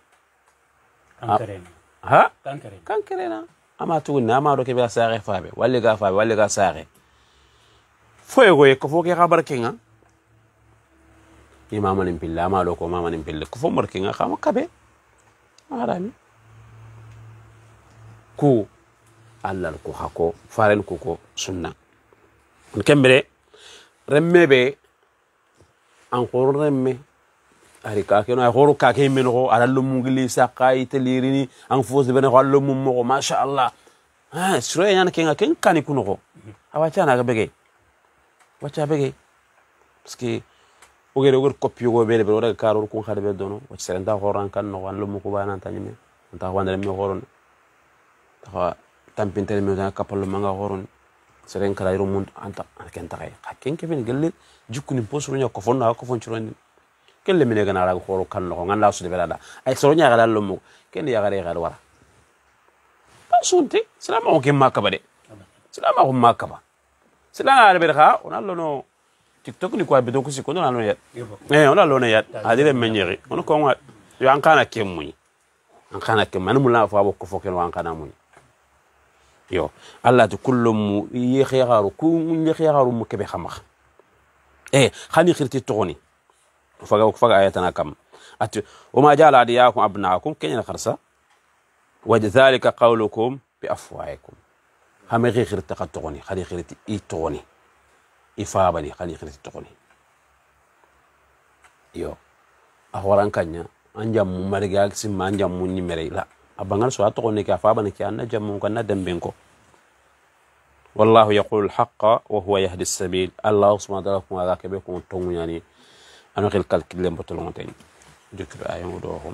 kankere na ama tugunni ama do ke be sare faabe walle ga sare foye go ko fo ke khabar kinga imama nim billa ma do ko mama nim billa ko fo mar kinga khama kabe arami ku allal ko hako faren ko sunna kembere remmebe an qor remme ari ka ke no ay qor ka ke men ko ala lumu ngili saqay telirini an fos be no allo mum mo ma sha Allah ha suro yan kenga ken kani kuno ko awacha na ga bege wacha bege parce que ogere copie go bele be wala karor ko khade be dono wacha serenta horan kan no an lumu ko bana tanyime ta wandere mi horon ta tampintel mi da kapal manga horon seren kala ro mun anta ken takay ken ke ben gelle jukuni posuru nya ko fonna ko fon churoni kelle mine gana ra ko kan no nganda su de belada ay soro nya gala lumu ken ya gare gala wara sunti salama ko makaba de salama ko makaba salama ala berha on allo no tiktok ni ko be do ko si ko no allo yat on allo no yat adire menyeri on ko wa yo an kana kemuni an kana kemani mulla fa bo ko foken wa an kana muni yo allah to kullum yi khiyaru ku yi khiyaru mu kebe xamax khani khirti togoni faga ayatana kam at wama jala adiyakum abnaakum kenya kharsa وذلك قولكم بأفواهكم هم غير تقطعني خلي غير يتوني يفابني خلي غير تقطعني يو أهوران كنيا أنجم مرجع سما أنجم مني مري لا أبغى سؤال تقولني كفابني كأن جم ممكن ندم بينكم والله يقول الحق وهو يهدي السبيل الله سبحانه وتعالى كم هذا كبيركم توم يعني أنا غير كلام بطلون تاني ذكر آية ودوهم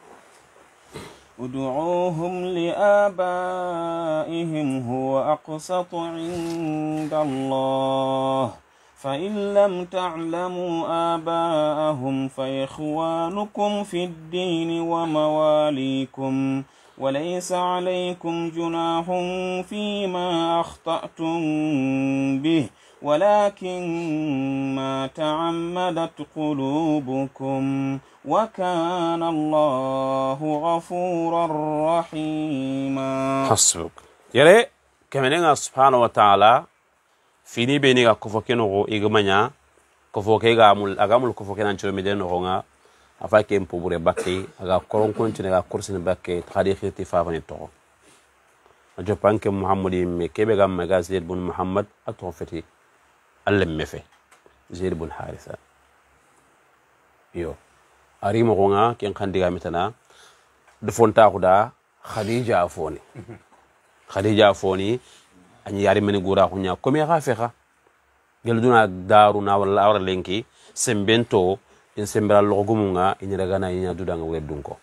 ادعوهم لآبائهم هو أقسط عند الله فإن لم تعلموا آباءهم فإخوانكم في الدين ومواليكم وليس عليكم جناح فيما أخطأتم به ولكن ما تعمدت قلوبكم وكان الله غفورا رحيما حسبك يري كمنين سبحانه وتعالى فيني بيني كفوكينو إيغمانيا كفوكيغا أغامل كفوكينا نشرو ميدينو غونا أفاكي مبوبوري باكي أغا كورون كونتيني أغا كورسين باكي تخاريخي تفافني توغو أجو بانكي محمد يمي كيبي غام مغا زيد بن محمد أتوفتي ألم مفي زيد بن حارثة يو arimo gonga ken khandiga mitana defonta khuda khadija afoni ani yari meni gura khunya komi kha fekha gelduna daru na wala awra lenki sembento in sembra logumunga in daga na inya dudanga wedunko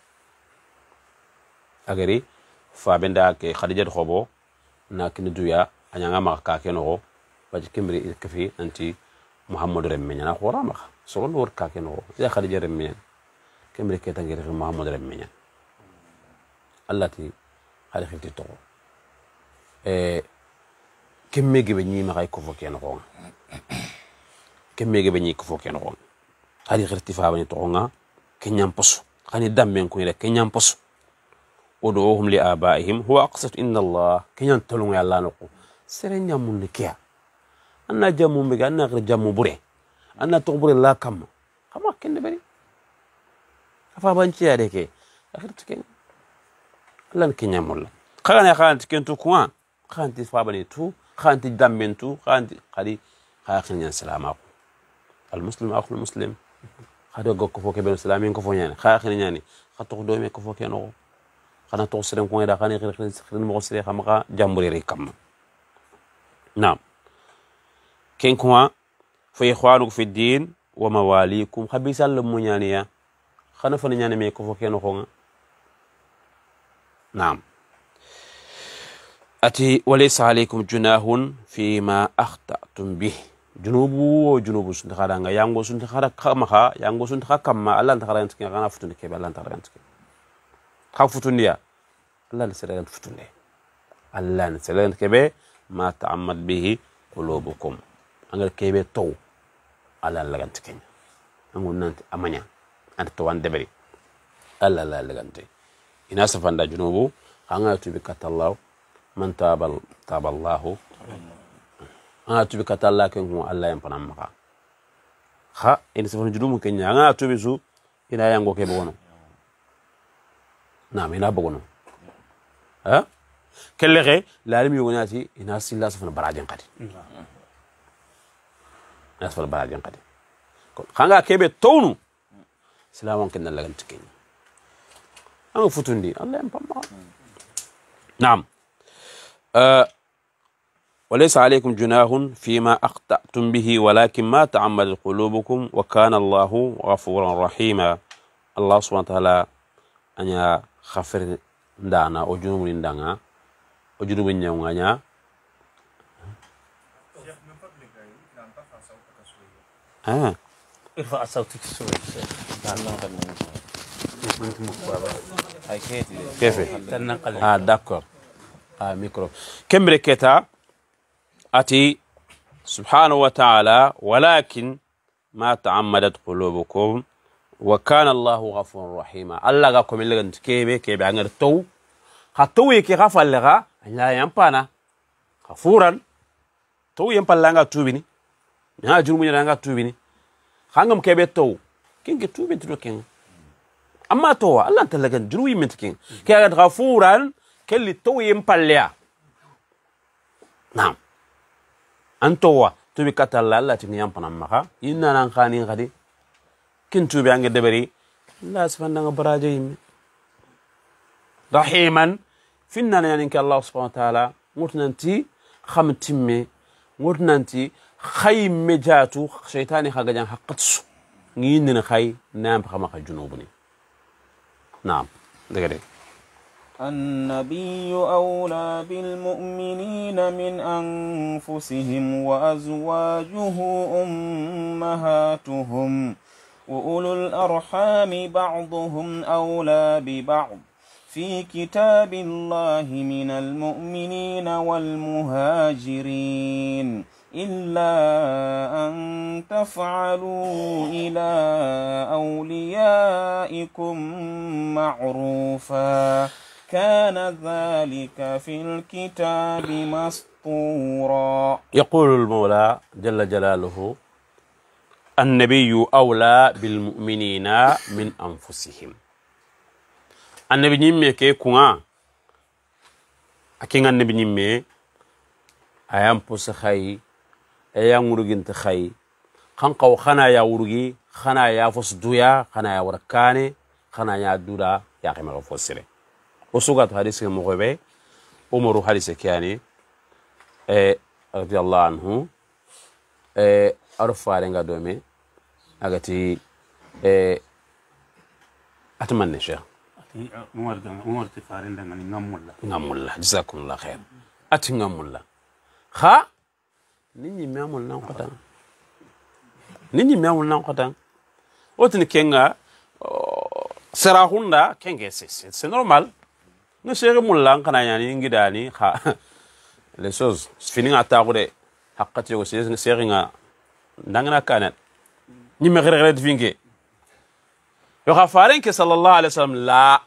agari fa benda ke khadija khobo na kin duya anyanga makka keno baji kimri kafi anti muhammad remmenya na khorama so lor ka keno ya khadija remmenya kemre keta ngere Muhammad remmenya allati hali khiti to kemme gebe ni ma kay ko fo ken ko kemme gebe ni ko fo ken ko hali khiti fa bani to nga kenyam posu khani dammen ko rek kenyam posu ودعوهم لآبائهم هو أقسط إن الله كيان تلون يا الله نقو سرين جامون نكيا أنا جامون بيجا أنا غير جامون بري أنا تقبل الله كم كن بري أفابنشي عليك أخير تكين الله نكيا مولا خان تكين تو كوان خان تفابني تو خان تدمن تو خان قدي خاخن ين سلام المسلم أخو المسلم خدو غوكو فوكي بين السلامين كفو يعني خاخن يعني خطو دومي كفو كينو خنا توصلن كون دا خاني خير مغسل خمقا جامبري كم نعم كين كوا في اخوانكم في الدين ومواليكم خبيث المنيانيا خنا فنياني مي كفو كينو خون نعم اتي وليس عليكم جناح فيما اخطأتم به جنوب سنت خادا يانغو سنت خادا كما يانغو سنت كما الله انت خادا انت كنا فتن كي الله انت انت خافتنيا الله نسلان فتني الله نسلان كبه ما تعمد به قلوبكم انغل كبه تو الله لغانت كين انغو نانت امانيا انت توان دبري الله لا لغانت ina safanda junubu anga tubi katallahu man taba Allah anga tubi katallahu ken ko Allah yan panam maka ha ina safanda junubu kenya anga tubi su ina yango ke bono نعم هنا بقولنا ها كل غير لازم يقولناتي الناس اللي سفن براجين قدي ناس فل براجين قدي خانغا كيبه تونو سلام كنا لا نتكين انا فتوندي الله ينفع نعم وليس عليكم جناح فيما اخطأتم به ولكن ما تعمدت قلوبكم وكان الله غفورا رحيما الله سبحانه وتعالى أنيا خفر دانا أو جنوب دانا أو جنوب نيوانيا ارفع صوتك شوي كيف داكور ميكرو كم ركتا أتي سبحانه وتعالى ولكن ما تعمدت قلوبكم وكان الله غفور رحيما الله غاكم اللي انت كيبي عن التو خطوي كي غفل لغا لا ينبانا غفورا تو ينبال لغا توبيني نا جرمي لغا توبيني خانغم كيبي تو كين توبي تدو كين اما تو الله انت لغا جروي منتكين كي غفورا كل تو ينبال ليا نعم انتوا توبي كاتال الله تني ينبانا مخا يننا نخاني غدي كنتو بيانغ دبري لا سبحانه براجيم رحيما فينا يعني ان الله سبحانه وتعالى متننتي خمتمي متننتي خي مجاتو شيطاني خاجان حقتسو نين خي نام خما جنوبني نعم دغري النبي أولى بالمؤمنين من أنفسهم وأزواجه أمهاتهم وأولو الأرحام بعضهم أولى ببعض في كتاب الله من المؤمنين والمهاجرين إلا أن تفعلوا إلى أوليائكم معروفا كان ذلك في الكتاب مسطورا. يقول المولى جل جلاله النبي أولى بالمؤمنين من أنفسهم. النبي نيمي كي كونا أكين النبي نيمي أيام بوسخاي أيام ورغين تخاي خنقو خنا يا ورغي خنا يا فسدويا خنا يا وركاني خنا يا دودا يا كما فسره وسوغات حديث مغوبه عمر حديث كياني رضي الله عنه أرفع لنغا دومي أغتي أتمنى شيء عمر تفارين دغني نغمولا جزاكم الله خير أتنغمولا خا نيني ميامول نانقطان نيني ميامول نانقطان وتن كينغا سراهوندا كينغا سي نورمال no sere mulla kana yani ngidani ha les choses fini ngata ko de haqqati ko sere nga ndangana kanat ni me gere de finge yo ha faren ke sallallahu alaihi wasallam la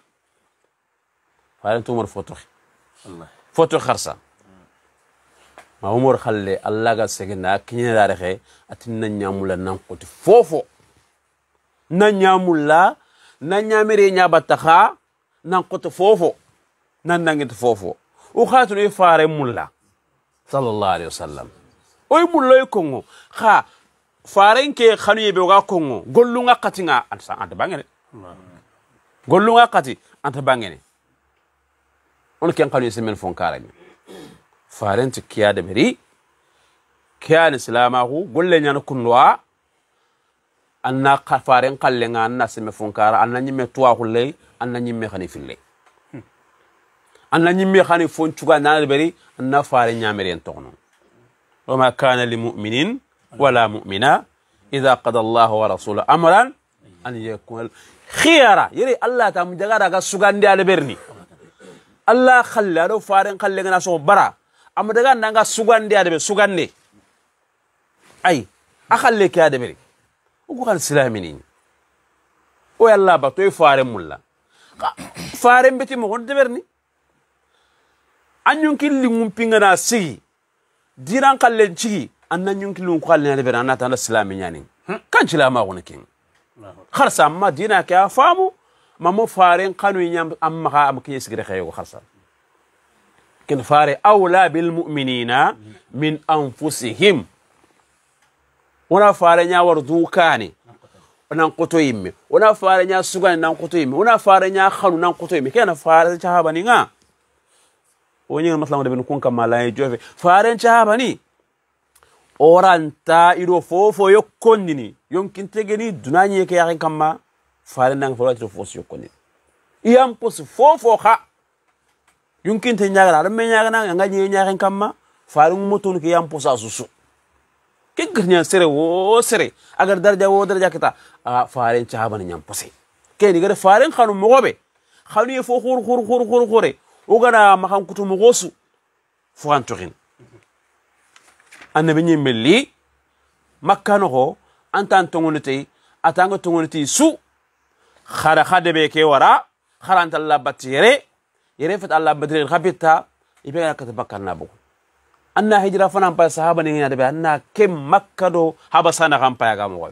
faren tumur foto Allah foto kharsa ma umur khalle Allah ga segina kinya da rexe atin nan nyamula nan qoti fofo nan nyamula nan nyamere nya bataxa nan qoti fofo nan nangit fofo o khatu e fare mulla sallallahu alaihi wasallam oy mulla kongo kha faren ke khanu yebe ga kongo gollunga qatinga anta bangene gollunga qati anta bangene on ken khanu semen fon karani faren ti kiya de beri kiya islamahu golle nyana kunwa anna faren kallenga anna seme fon kara anna nyimme tuwa hulle anna nyimme khani fille anna nyimme khani fon cuga nana beri anna faren nyamere en tokno وما كان لمؤمن ولا مؤمنة إذا قضى الله ورسوله أمرا أن يكون خيارا يري الله تام جغارا غا سوغاندي على برني الله خلى لو فارن خلى غنا سو برا أما دغا نغا سوغاندي على سوغاندي أي أخلي كي هذا بري وقال سلامين ويا الله بتوي فارن مولا فارن بتي مغون دبرني أن يمكن لي مبينغنا سي diran kallen cigi annan yunkilun kallen ne bera nata na islami yani kan cila ma gona kin kharsa amma dina ka famu mamo faren kanu nyam amma ka am kin sigire khayo kharsa kin fare awla bil mu'minina min anfusihim wana fare nya wardu kani nan qoto yimme wana fare nya sugan nan qoto yimme wana fare nya khanu nan qoto yimme kana fare chahaba ni nga woni maslam de ben kun kam malay jofe faren chahabani oranta ido fofo yokkondini yonkin tegeni dunanye ke yakin kamma faren nang fo watto fos yokkoni iyam pos fofo kha yonkin te nyaga me nyaga na nga nyi nyakin kamma faren moton ke yam pos asusu ke gërnya sere wo sere agar darja wo darja kita faren chahabani nyam posé ke ni gare faren khanu mogobe khanu ye fo khur ogana makan kutu mogosu fuantorin annabi nyimeli makkano ho antan tongonete atanga tongonete su khara khadebe ke wara kharanta Allah batire yere fet Allah badire khabita ibena katabakkan nabu anna hijra fana pa sahaba ni ngade be anna kem makkado habasana kampa ya gamo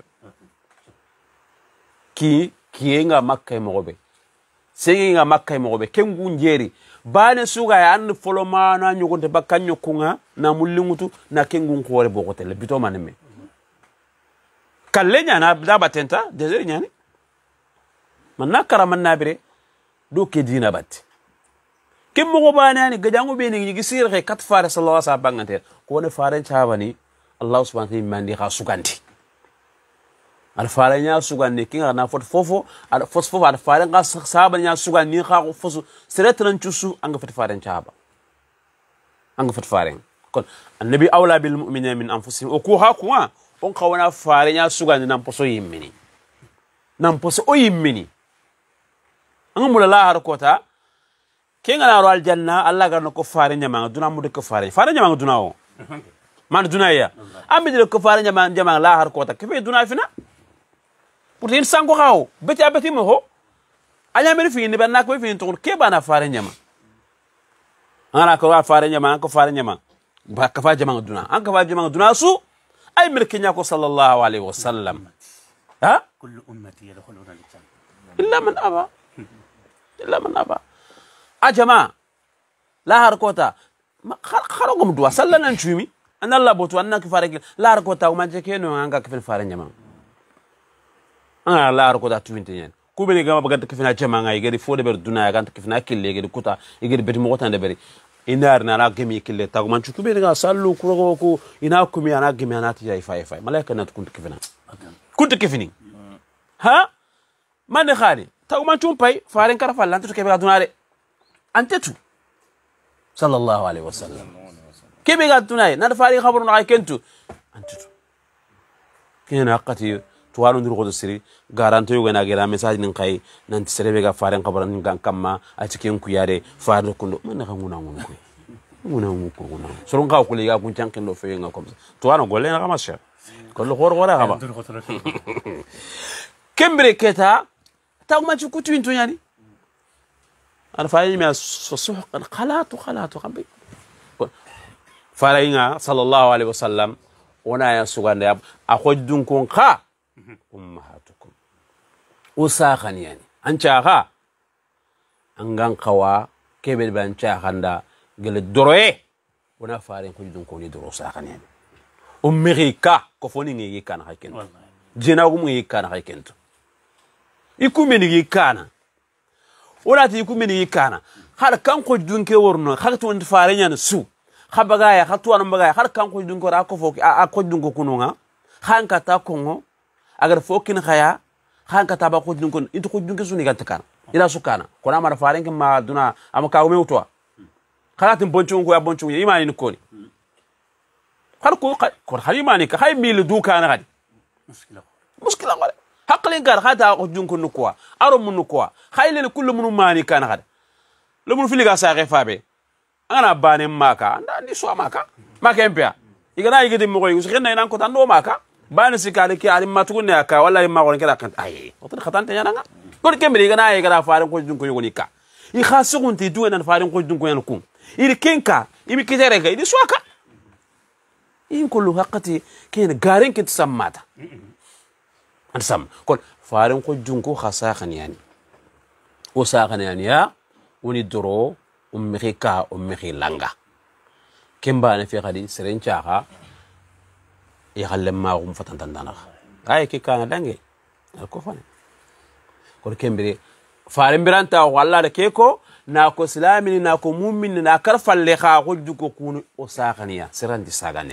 ki nga makkay mogobe segi nga makkay mogobe kengu njeri bane suga ya an foloma na nyugonte bakkanyo kunga na mullingutu na kengun khore bokotele bito maneme kallenya na da batenta desere nyani manna karaman nabire do ke dina bat kim mo bane ani gajango be ni gisir re kat fare sallallahu alaihi wasallam bangante ko ne fare chabani allah subhanahu wa ta'ala mandi kha suganti al fare nya sugandi kinga na fofo al fosfo al fare nga sahaba nya sugandi kha fosu seretran chusu anga fat fare chaba anga fat fare kon annabi awla bil mu'minina min anfusihim o ko ha kuwa on kawana fare nya sugandi nan poso yimmini nan poso o yimmini anga mulala har kota kinga na ro al janna allah garno ko fare nya ma duna mu de ko fare nya ma duna o man duna ya ambi de ko fare nya ma jama la har kota ke fe duna fina pour tin sango xaw beti mo ho anya meri fi ni ben nak fi to ke bana fare nyama ana ko fare nyama ko fare nyama ba ka fa jama duna an ka fa jama duna su ay mer kenya ko sallallahu alaihi wasallam ha kullu ummati yadkhuluna al-jannah illa man aba a jama la har kota kharo gum duwa sallanan chumi an Allah botu anna ki fare la har kota ma je keno an ka fi fare nyama la ko da tuwinte nyen ku be gama baganta kifina jama nga yigeri fo de ber duna ya ganta kifina kille yigeri kuta yigeri beti mo tan de beri inar na la gemi kille tagu man ku be ga sallu ko ina ku mi ana gemi ana ti jay fay malaika na kuntu kifina kuntu kifini ha man khali tagu man tum pay faren kara fallan to ke be duna de antetu sallallahu alaihi wasallam ke be ga duna na da fari khabarun ay kentu antetu kina qati tuwanu ndur ko siri garanto yo gana gira message nin kai nan serebe ga faren kabaran nin kamma a cikin ku yare faru kundo man ka nguna ngun ko nguna ko nguna soron ka ko liga kun tankin do fe nga comme ça tuwanu golle na kama sha ko lo hor wala kaba kembre keta ta ma ci kutu into yani ana fayi mi suhqan khalatu kambe farayinga sallallahu alaihi wasallam ona ya sugande akhojun kun kha ummahatukum usakhan yani an chaha angan kawa kebe ban chahanda gele doroye ona farin khojun kun ni doro sakhan yani ummika ko foni ngi kana haken jina gum ngi kana haken ikumeni ngi kana wala ti ikumeni ngi kana har kan khojun ke worno har to ndi farin yana su khabagaya khatuwa mbagaya har kan khojun ko ra ko foki a khojun ko kununga khanka ta kongo agar fokin khaya khanka ta ba khojun ko itu khojun ke suni gantakan ila sukana kona mara farin ke ma duna am ka ume utwa khalatin bonchun ko ya bonchun imani ni koni har ko har imani ka hay mil duka na gadi muskila qale haqlin gar khata khojun ko nukwa aro mun nukwa hayle kullu mun mani kana gadi lo mun filiga sa refabe ana bane maka ndi so maka empia igana igede mo koy xena ina ko tan do maka bane sikale ki ari matugo ne aka wallahi ma ko kala kan ay otan khatante yana nga ko kembe igana igara faare ko dun ko yoni ka i khasugun ti duena faare ko dun ko yan kum iri kenka imi kitere ga idi swaka in kullu haqati ken garen kit samata an sam ko faare ko dun ko khasakhan yani o sakhan yani ya woni doro ummika langa kemba na fi khadi serencha ya khalle ma gum fatantandana ay ki kana dange ko fane ko kembere faare mbiranta walla de keko na ko islamini na ko mu'min na karfalle kha ko duko kunu o sakhaniya serandi saganen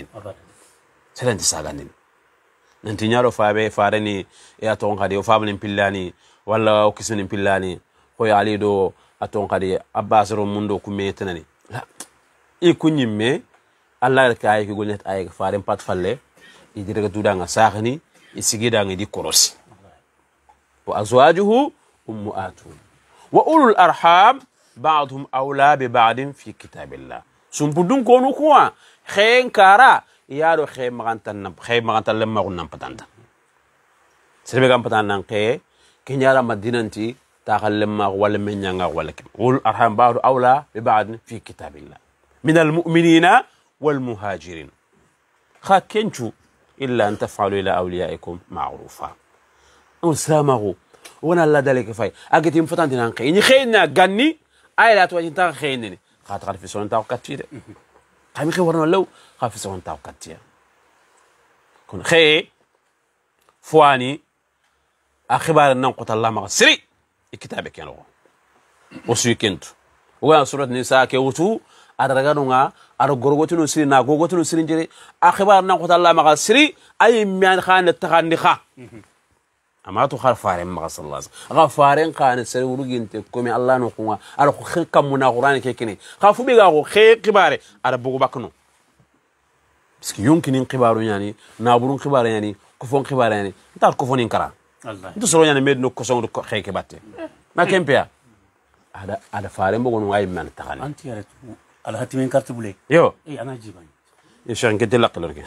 nanti nyaro faabe faare ni ya ton khadi o faabni pillani walla o kisuni pillani ko ya ali do aton kadi abbasro mundo ku metenani la e kunyimme allah ka ay ko gonet ay faare pat falle e direga dudanga sakhni e sigida ngi di korosi wa azwajuhu ummatuhum wa ulul arham ba'dhum awla bi ba'din fi kitabillah sumpudun konu kuwa khenkara yaro magantan lemma gunnan patanta serbe gam patanan kenyara madinanti تاخلم ولا من ينغ ولا كم والأرحام بعض أولى ببعض في كتاب الله من المؤمنين والمهاجرين خاكنشو إلا أن تفعلوا إلى أوليائكم معروفا وسلامه وانا الله ذلك فاي أجتيم فتان تنانك إني خيرنا غني أي لا توجه تاخ خيرني خاطر في سون تاو كتير كم خيرنا لو خاف في سون تاو كتير كن خير فواني أخبار النقطة الله مغسري كتابك ينو وسيكنت وغا سورة النساء كيوتو أدرغانوغا أدرغوغوتو نسري ناغوغوتو نسري نجري أخبار نقطة الله مغسري أي ميان خان التخانخا أما تخار فارين مغسر الله غا فارين خان السري ورغين تكومي الله نقوما أدرغو خيقا منا غراني كيكيني خافو بيغاغو خيق قباري أدرغو باكنو بسكي يمكن انقبارو يعني نابرون قباري يعني كفون قباري يعني انتار كفون انكرا انتو سرو يعني ميدنو كسون خيق باتي ما كيمبيا هذا فارم بقول نوعي من التخاني أنت يا ريت على هاتي من كارت بولي يو إيه أنا جيبان يشان كده لقى لورك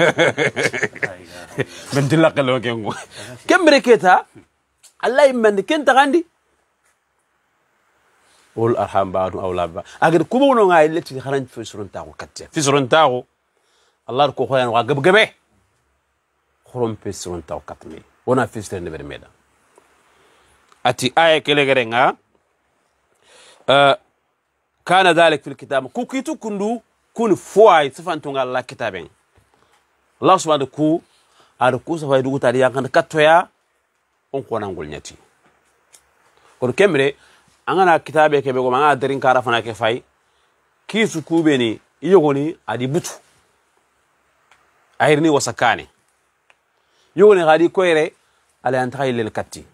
بنت لقى لورك كم بركتها الله يمن كنت عندي والأرحام بعض أولاد أقدر كوبون نوعي اللي تخرج في سرون تاعو كتير في سرون تاعو الله ركو خويا نوعي جبه خرم في سرون تاعو كتمي ونا في سرين برميدا أتي آية كله كرنها كان ذلك في الكتاب كوكيتو كندو كون فواي سفانتون الله كتابين الله سبحانه كو أركو سفاي دوغو تاري يان كاتويا أنكو نانغول نياتي كون كمري أنا كتابي كبيرو ما أدرين كارفنا كفاي كيسو كوبيني يغوني أدي بوتو أيرني وسكاني يغوني غادي كويري على أنتهي للكاتي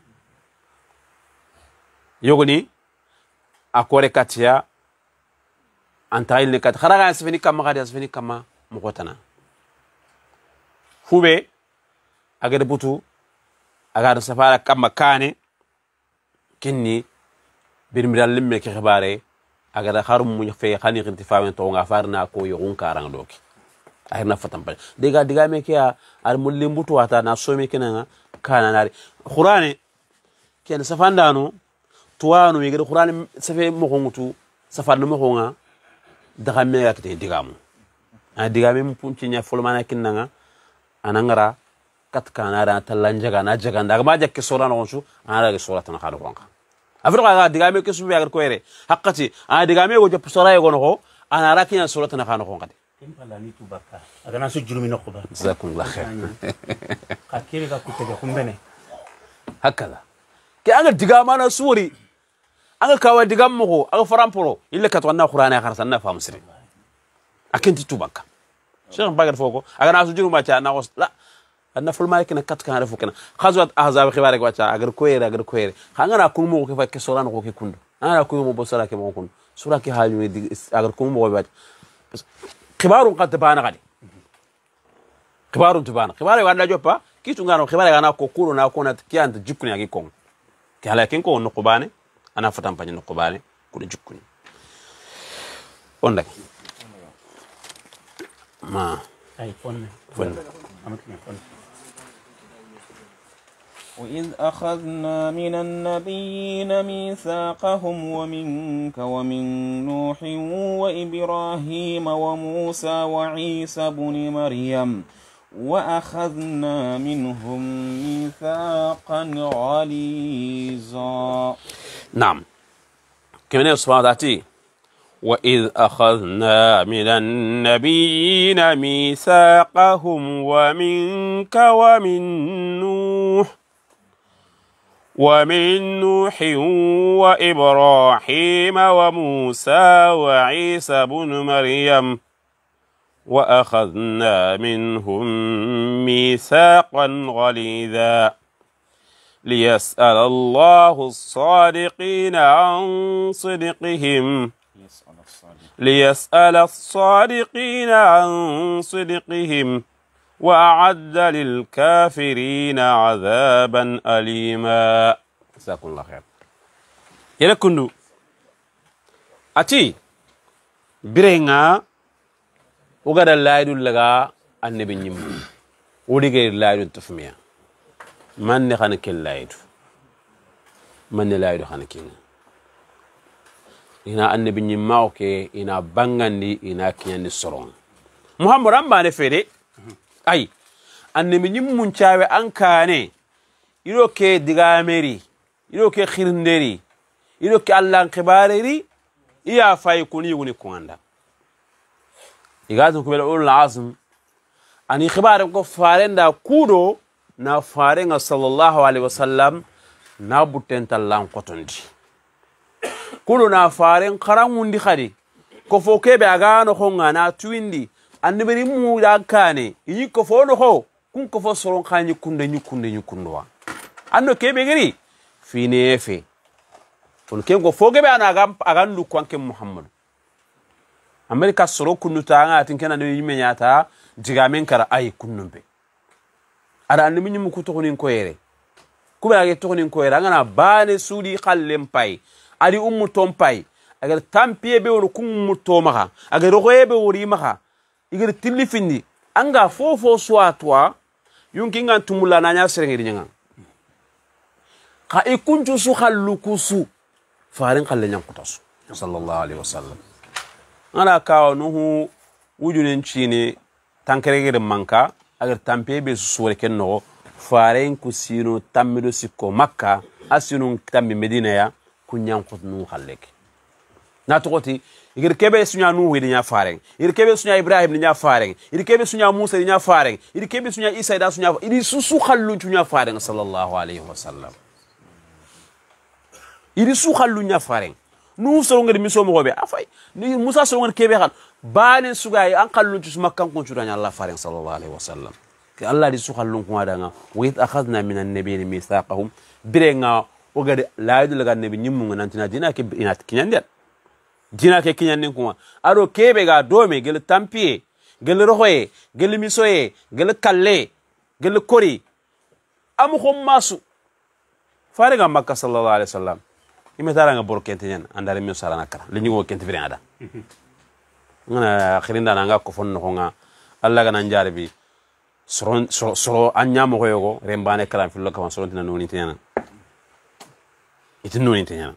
يغوني akore katia antail ne kat kharaga asfini kama gadi asfini kama mukotana fube agade butu agar safara kamma kane kinni birmiral limme ke xibare agar xarum mu fe xani xinti fawen to nga farna ko yogun karang doki ayna fatam pa diga me ke ar mulli mbutu wata na somi kinanga kana nari qur'ani ken safandano tuwanu yigir qur'ani safe mo ngutu safan mo nga daga me yakte digamu a digame mu punci nya fulmana kinanga anangara kat kanara talanjaga na jaga ndaga ma jakke sorana onsu ana ga sorata na khadu konka afrika ga digame ke subi agar koyre haqqati ana digame go jop sora yego no ana rakinya sorata na khanu konka impalani tubaka agana su jurumi no kuba jazakumullah khair kakire ga kutege kumbene hakaza ke anga digama na suri anga kawa digam mo aga faramporo illa kat wana qur'ana kharsan na fa muslim akinti tubaka cheikh bagar foko agana su juruma cha na la anna fulma kina kat kan refu kina khazwat ahzab khibare ko cha agar koyere khangana kun mo ko fa ke sorana ko ke kundu ana ko mo bosara ke mo kun sura ke halu agar kun mo ba khibarun qad bana gadi khibarun tubana khibare wanda joppa kitu ngano khibare gana ko kulo na ko na kiyanta jukuni yaki kon ke hala ken ko no qubane ana fatam panye no qubane ko jukuni onda ma ay fonne amakina fonne وإذ أخذنا من النبيين ميثاقهم ومنك ومن نوح وإبراهيم وموسى وعيسى بن مريم وأخذنا منهم ميثاقا غليظا. نعم كما نصف وإذ أخذنا من النبيين ميثاقهم ومنك ومن نوح وإبراهيم وموسى وعيسى بن مريم وأخذنا منهم ميثاقا غليظا ليسأل الله الصادقين عن صدقهم وأعد للكافرين عذابا أليما. جزاكم الله خير. يلكندو أتي برينا وقد الله يدل لغا النبي نيمو ودي الله يدل تفميا من نخانك الله يدل من لا يدل خانكين ina annabi nyimma ke ina bangandi ina kiyandi soron muhammad amba ne fede ay annabi nyimmun chawe ankane iro ke digameri iro ke khirnderi iro ke allah khibareri iya fay kuni yuguni kuanda igazun kubel ulul azm ani khibar ko farenda kudo na farenga sallallahu alaihi wasallam na butental lan qotondi kulo na faren karangundi khadi ko fo kebe aga no khonga na twindi annibiri mu da kane yi ko fo no ho kun ko fo soron khani nyukundwa anno kebe giri fine efe on ken ko fo kebe ana aga ndu kwanke muhammad amerika soro kunu tanga tinkena no yime nyata digamen kara ay kunnumbe ara annimi nyimu ku to nin ko yere kuba ga to nin ko yere ngana bane sudi khallem pay ari ummu tompay agar tampiye be wor kum mutto maka agar royebe wori maka igar tilifindi anga fofo swatwa yunki ngan tumula na nya serengedi nyanga ka ikunju su khallukusu farin khalle nyang kutasu sallallahu alaihi wasallam ana kawo nuhu wujunen chini tankerege manka agar tampiye be suwore kenno farin kusino tammido sikko makka asinu tammi medina ya kunyan khutnu khallek na tokoti igir kebe sunya nuhu nya fareng igir kebe sunya ibrahim nya fareng igir kebe sunya musa nya fareng igir kebe sunya isa da sunya idi susu khallu nya fareng sallallahu alaihi wasallam idi su khallu nya fareng nu so ngir miso mo gobe afay ni musa so ngir kebe khal bane sugay an khallu ci makkan ko nya allah fareng sallallahu alaihi wasallam ke allah di su khallu ko wadanga wa id akhadna min an-nabiyyin mithaqahum birenga ogade laaydu laga nabi nyimmu nantina dina ke inat kinyandet dina ke kinyannen kuma aro kebe ga dome gel tampiye gel rohoye gel misoye gel kalle gel kori am khommasu fare ga makka sallallahu alaihi wasallam imetara nga bor kente nyen andare mi sala nakara le nyugo kente bi ada ngana akhirinda nga ko fonno nga alla ga nan jare bi soro anya mo yogo rembane kala fillo kama soro tina noni tinyana itin noni tinyana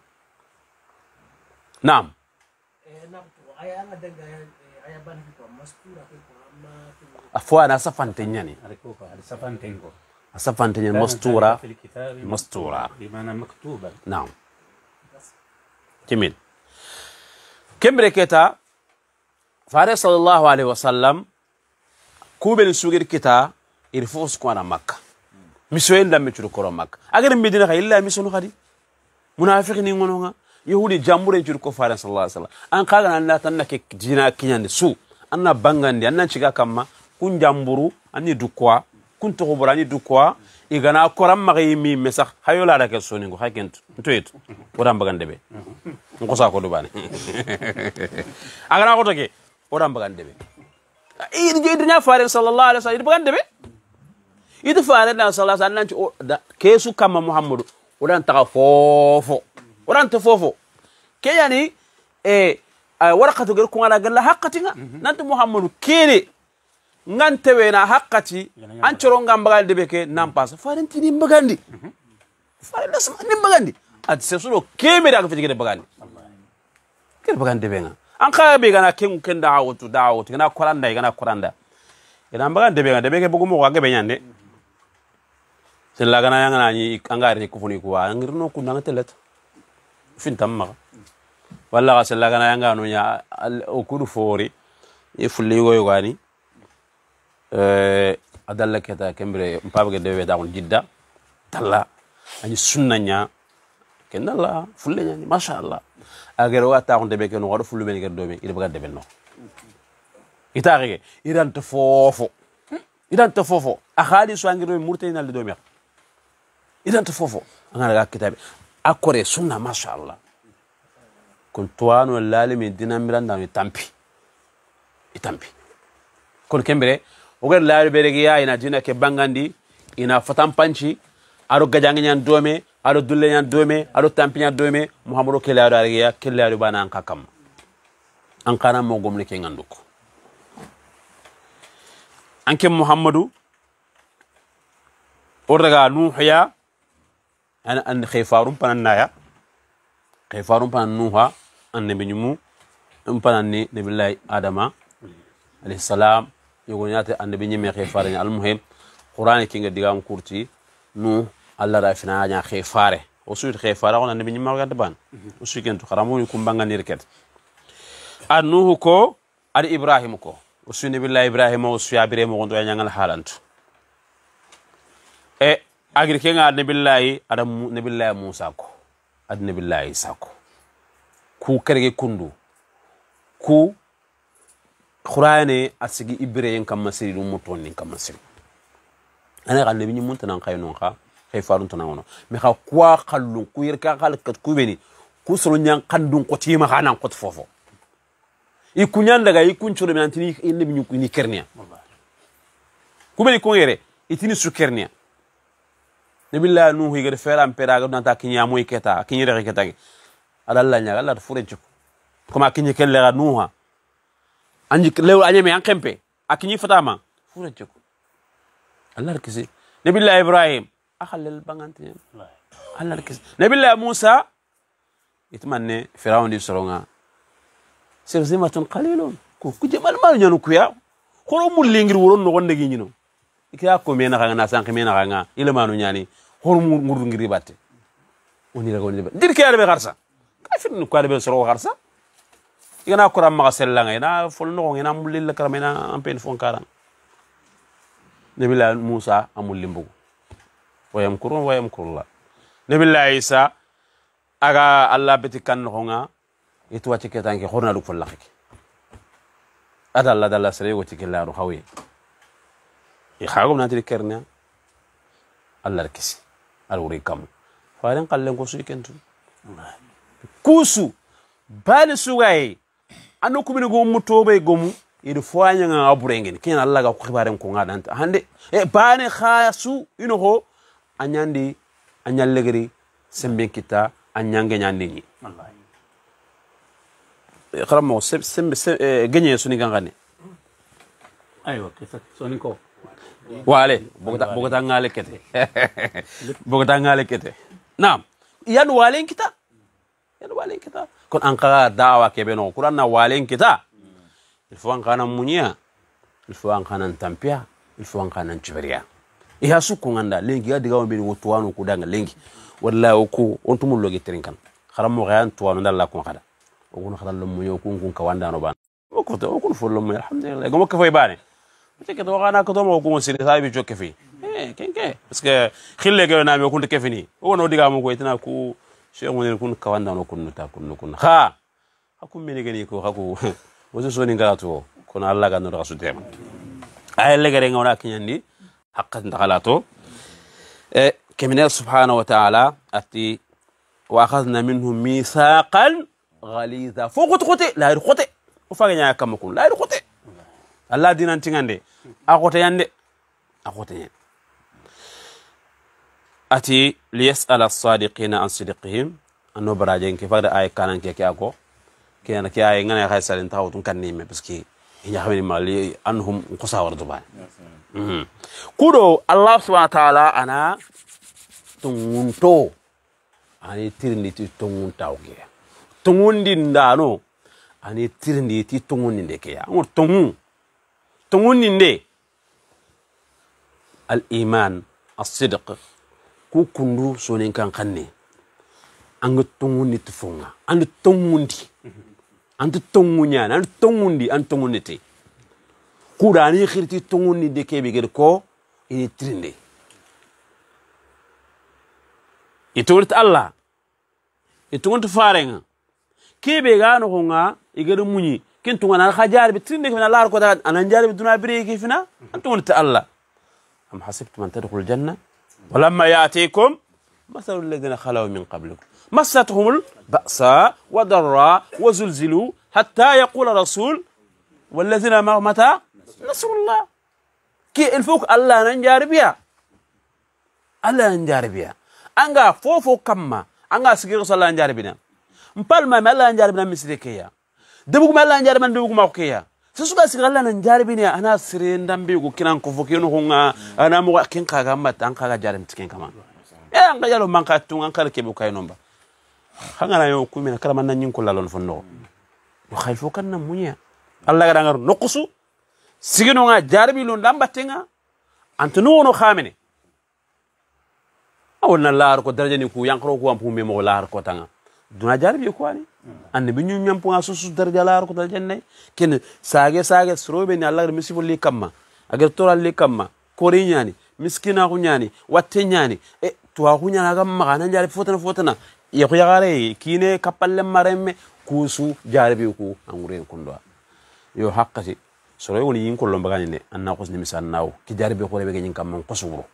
nam aya nga denga aya ban ko mastura ko amma afwa na safante nyani ariko ko safante ngo safante nyen mastura بمعنى مكتوبا نعم جميل كم بركتا فارس صلى الله عليه وسلم كوبل سوغير كتا يرفوس كوانا مكة مسوين دم يشرو كورا مكة أجر مدينة إلا مسونو خدي منافقين يقولون يهودي جامورة يشرو كفارس صلى الله عليه وسلم أن قال أن لا تنك جنا كيان سو أن بانغاندي أن نشجع كما كون جامبورو أني دكوا كون تغبراني دكوا igana koram magay mi mesax hayola da ke soni ngo hakent ntoyet odam bagande be ngo sa ko do bane agana ko to ke odam bagande be idi nya faare sallallahu alaihi wasallam bagande be idi faare da sallallahu alaihi wasallam kesu kama muhammadu odan ta fofo odan ta fofo ke yani warqatu gel ko ala galla haqqatinga nanti muhammadu kene ngante wena haqqati an coro ngam bagandi beke nampasa farenti ni bagandi farenti sama ni bagandi at sesulo keme daga fiti gede bagandi kede bagandi benga an kaya be gana ken da'awtu gana koranda ina bagandi benga de beke bugumo wa gabe nyande sella gana yanga ni angari ko funi ko wa ngirno ku nanga telet fin tamma walla sella gana yanga no nya o kudu fori e fulli go gani adalla keta kembre mpabage dewe daul jidda talla ani sunnanya kenalla fulle nyani mashallah agere wata on debe ken wado fullu ben ger domi ida baga debe no itaage idan to fofo akhali so angiro murtayna le domi idan to fofo ngana ga kitabe akore sunna mashallah kon tuano lalimi dinamiranda ni tampi kon kembre ogar laari beregi ya ina dina ke bangandi ina fatampanci aro gajangi nyan dome aro dulle nyan dome aro tampinya dome muhammadu kelaro ariya kelaro bana an kakam an kana mo gomni ke nganduko anke muhammadu oraga nuhya ana an khifarum panannaya khifarum pan nuha annabi nyumu pananni nabillahi adama alayhi salam yogonyate annabi nyime khifare almuhim qur'ani kinga digam kurti nu alla rafina nya khifare o suut khifare on annabi nyima gante ban o suukentu kharamu ko mbanga nirket annuhu ko ad ibrahim ko o sunni billahi ibrahim o suabire mo gondo nyangal halantu agir kenga nabillahi adam nabillahi musa ko ad nabillahi isa ko ku kerge kundu ku qur'ani asigi ibrahim kam masiri dum mutonni kam masiri ana kan nabi nyum tan khayno kha khayfarun tan wono mi kha kwa khallu ku yirka khalkat ku beni ku solo nyang kandun ko tima khana ko fofo i kunyan daga i kunchuro mi antini inde mi ni kernia ku beni ko yere itini su kernia nabilla nuhu yigere feram peraga nanta kinya moy keta kinyere keta adalla nya Allah furenci ko ma kinyi kelle ga nuha anji lew anyame an kempe akinyi fatama furenci ko Allah kisi nabilla ibrahim akhalal banganti Allah kisi nabilla musa itmanne firawn di soronga sirzimatun qalilun ko kujemal mal nyanu kuya khoro mul lingir woron no gonde gi nyino ikya ko mena nga sank mena nga ilemanu nyani hormu ngurdu ngiri batte oni rago ni dir ke arbe garsa kafir ni ko arbe soro garsa igana ko ram ma sella nga ina fol no ngina mulil la karamena ampen fon karan nabila musa amul limbu wayam kurullah nabila isa aga allah beti kan no nga itu wacce ketanke horna du fol lakhiki adalla dalla sere woti kella ru xawi xagum nanti kerna allah kisi alwuri kam faaren qallen ko suy kentu kusu bal sugay anu ko min go mutobe gomu idu foanya nga abure ngin ken allah ga ko xibaren ko ngadanta hande e bane khasu ino ho anyandi anyallegri sembe kita anyange nyandi ni wallahi kharamo sembe genye suni gangane aywa kesa soni ko wale bogota ngale kete bogota ngale kete naam yan walen kita kon anka dawa kebe no quran na walen kita il faut ankana munya il faut ankana tampia il faut ankana chiberia iha suku nganda lengi ga diga wambe ni tuwanu kudanga lengi wallahi ko ontumul logi trinkan kharamo gayan tuwanu dalla ko kada ogun khadal lo muyo kun kawanda no ban ko to kun fo lo muyo alhamdulillah gomo ko fay bane تك توقعنا كتوم وكون سيري ثابي جو كفي كين بس خلي كنا نعمل كون كفيني هو نودي كامو كويتنا كو شيء من يكون كوان دانو كون نكون ها أكون مني كني كو هكو وزوجي نقالاتو كون الله كان نرقص دائما أهل اللي قرينا ونا كياندي حق نقالاتو كمن سبحانه وتعالى أتي وأخذنا منهم ميثاقا غليظا فوق خوتي لا يرخوتي وفاجنا كم كون لا يرخوتي الله دينا تيغاندي اخوتي ياندي اخوتي اتي ليسال الصادقين عن صدقهم انو براجين كيف هذا اي كانن كي اكو كان كي اي غنا خايسالين تاوتون كانيمه باسكي يا خامي مالي انهم قصاور دبان كودو الله سبحانه وتعالى انا تونتو اني تيرنيتي تونتاوكي تونندي ndano ani tirnditi tongoni ndekeya ngor tongoni nde al-iman as-sidq ku kundu sonin kan kanne anga tongoni tfonga and tongundi and tongunya and tongundi and tongunite ku dani khirti tongoni ndeke be ko ini trinde itolt Allah itongot farenga kebe gano honga igere munyi kintu ngana khajar bitrinde kina lar ko da anan jari biduna biriki fina antum ta Allah am hasibtum an tadkhulul janna walamma ya'tikum mathalul ladina khalaw min qablikum massatuhumul ba'sa wa darra wa zulzilu hatta yaqula rasul walladhina ma mata nasrullah ki il faut Allah nan jari biya Allah nan jari biya anga fofo kamma anga sigir sallallahu jari bina mpal ma Allah njari bina misri keya debu ma Allah njari man debu ma keya susuga siga Allah njari bina ana sire ndambe go kinan ko fokeno honga ana mo kin kaga mat an kaga jari mtiken kama ya anga yalo manka tun an kala kebu kay nomba hangana yo kumina kala man nan ko lalon fonno yo khayfo kan na munya Allah ga dangar nokusu sigino nga jari bi lo ndamba tenga antunu no khamene awna lar ko daraja ni ku yankro ko am pumbe mo lar ko tanga duna jarbi ko ani ande bi ñu ñampu nga susu daraja lar ko dal jenne ken sage srobe ni Allah misifo li kamma agar toral li kamma kori ñani miskina ko ñani watte ñani e to ko ñana gam ma na jari fotana ya ko yagare kine kapalle maremme kusu jarbi ko angure ko ndo yo haqqati soro woni yin ko lomba gani ne anna ko ni misal naw ki jarbi ko rebe ñin kamma ko suguro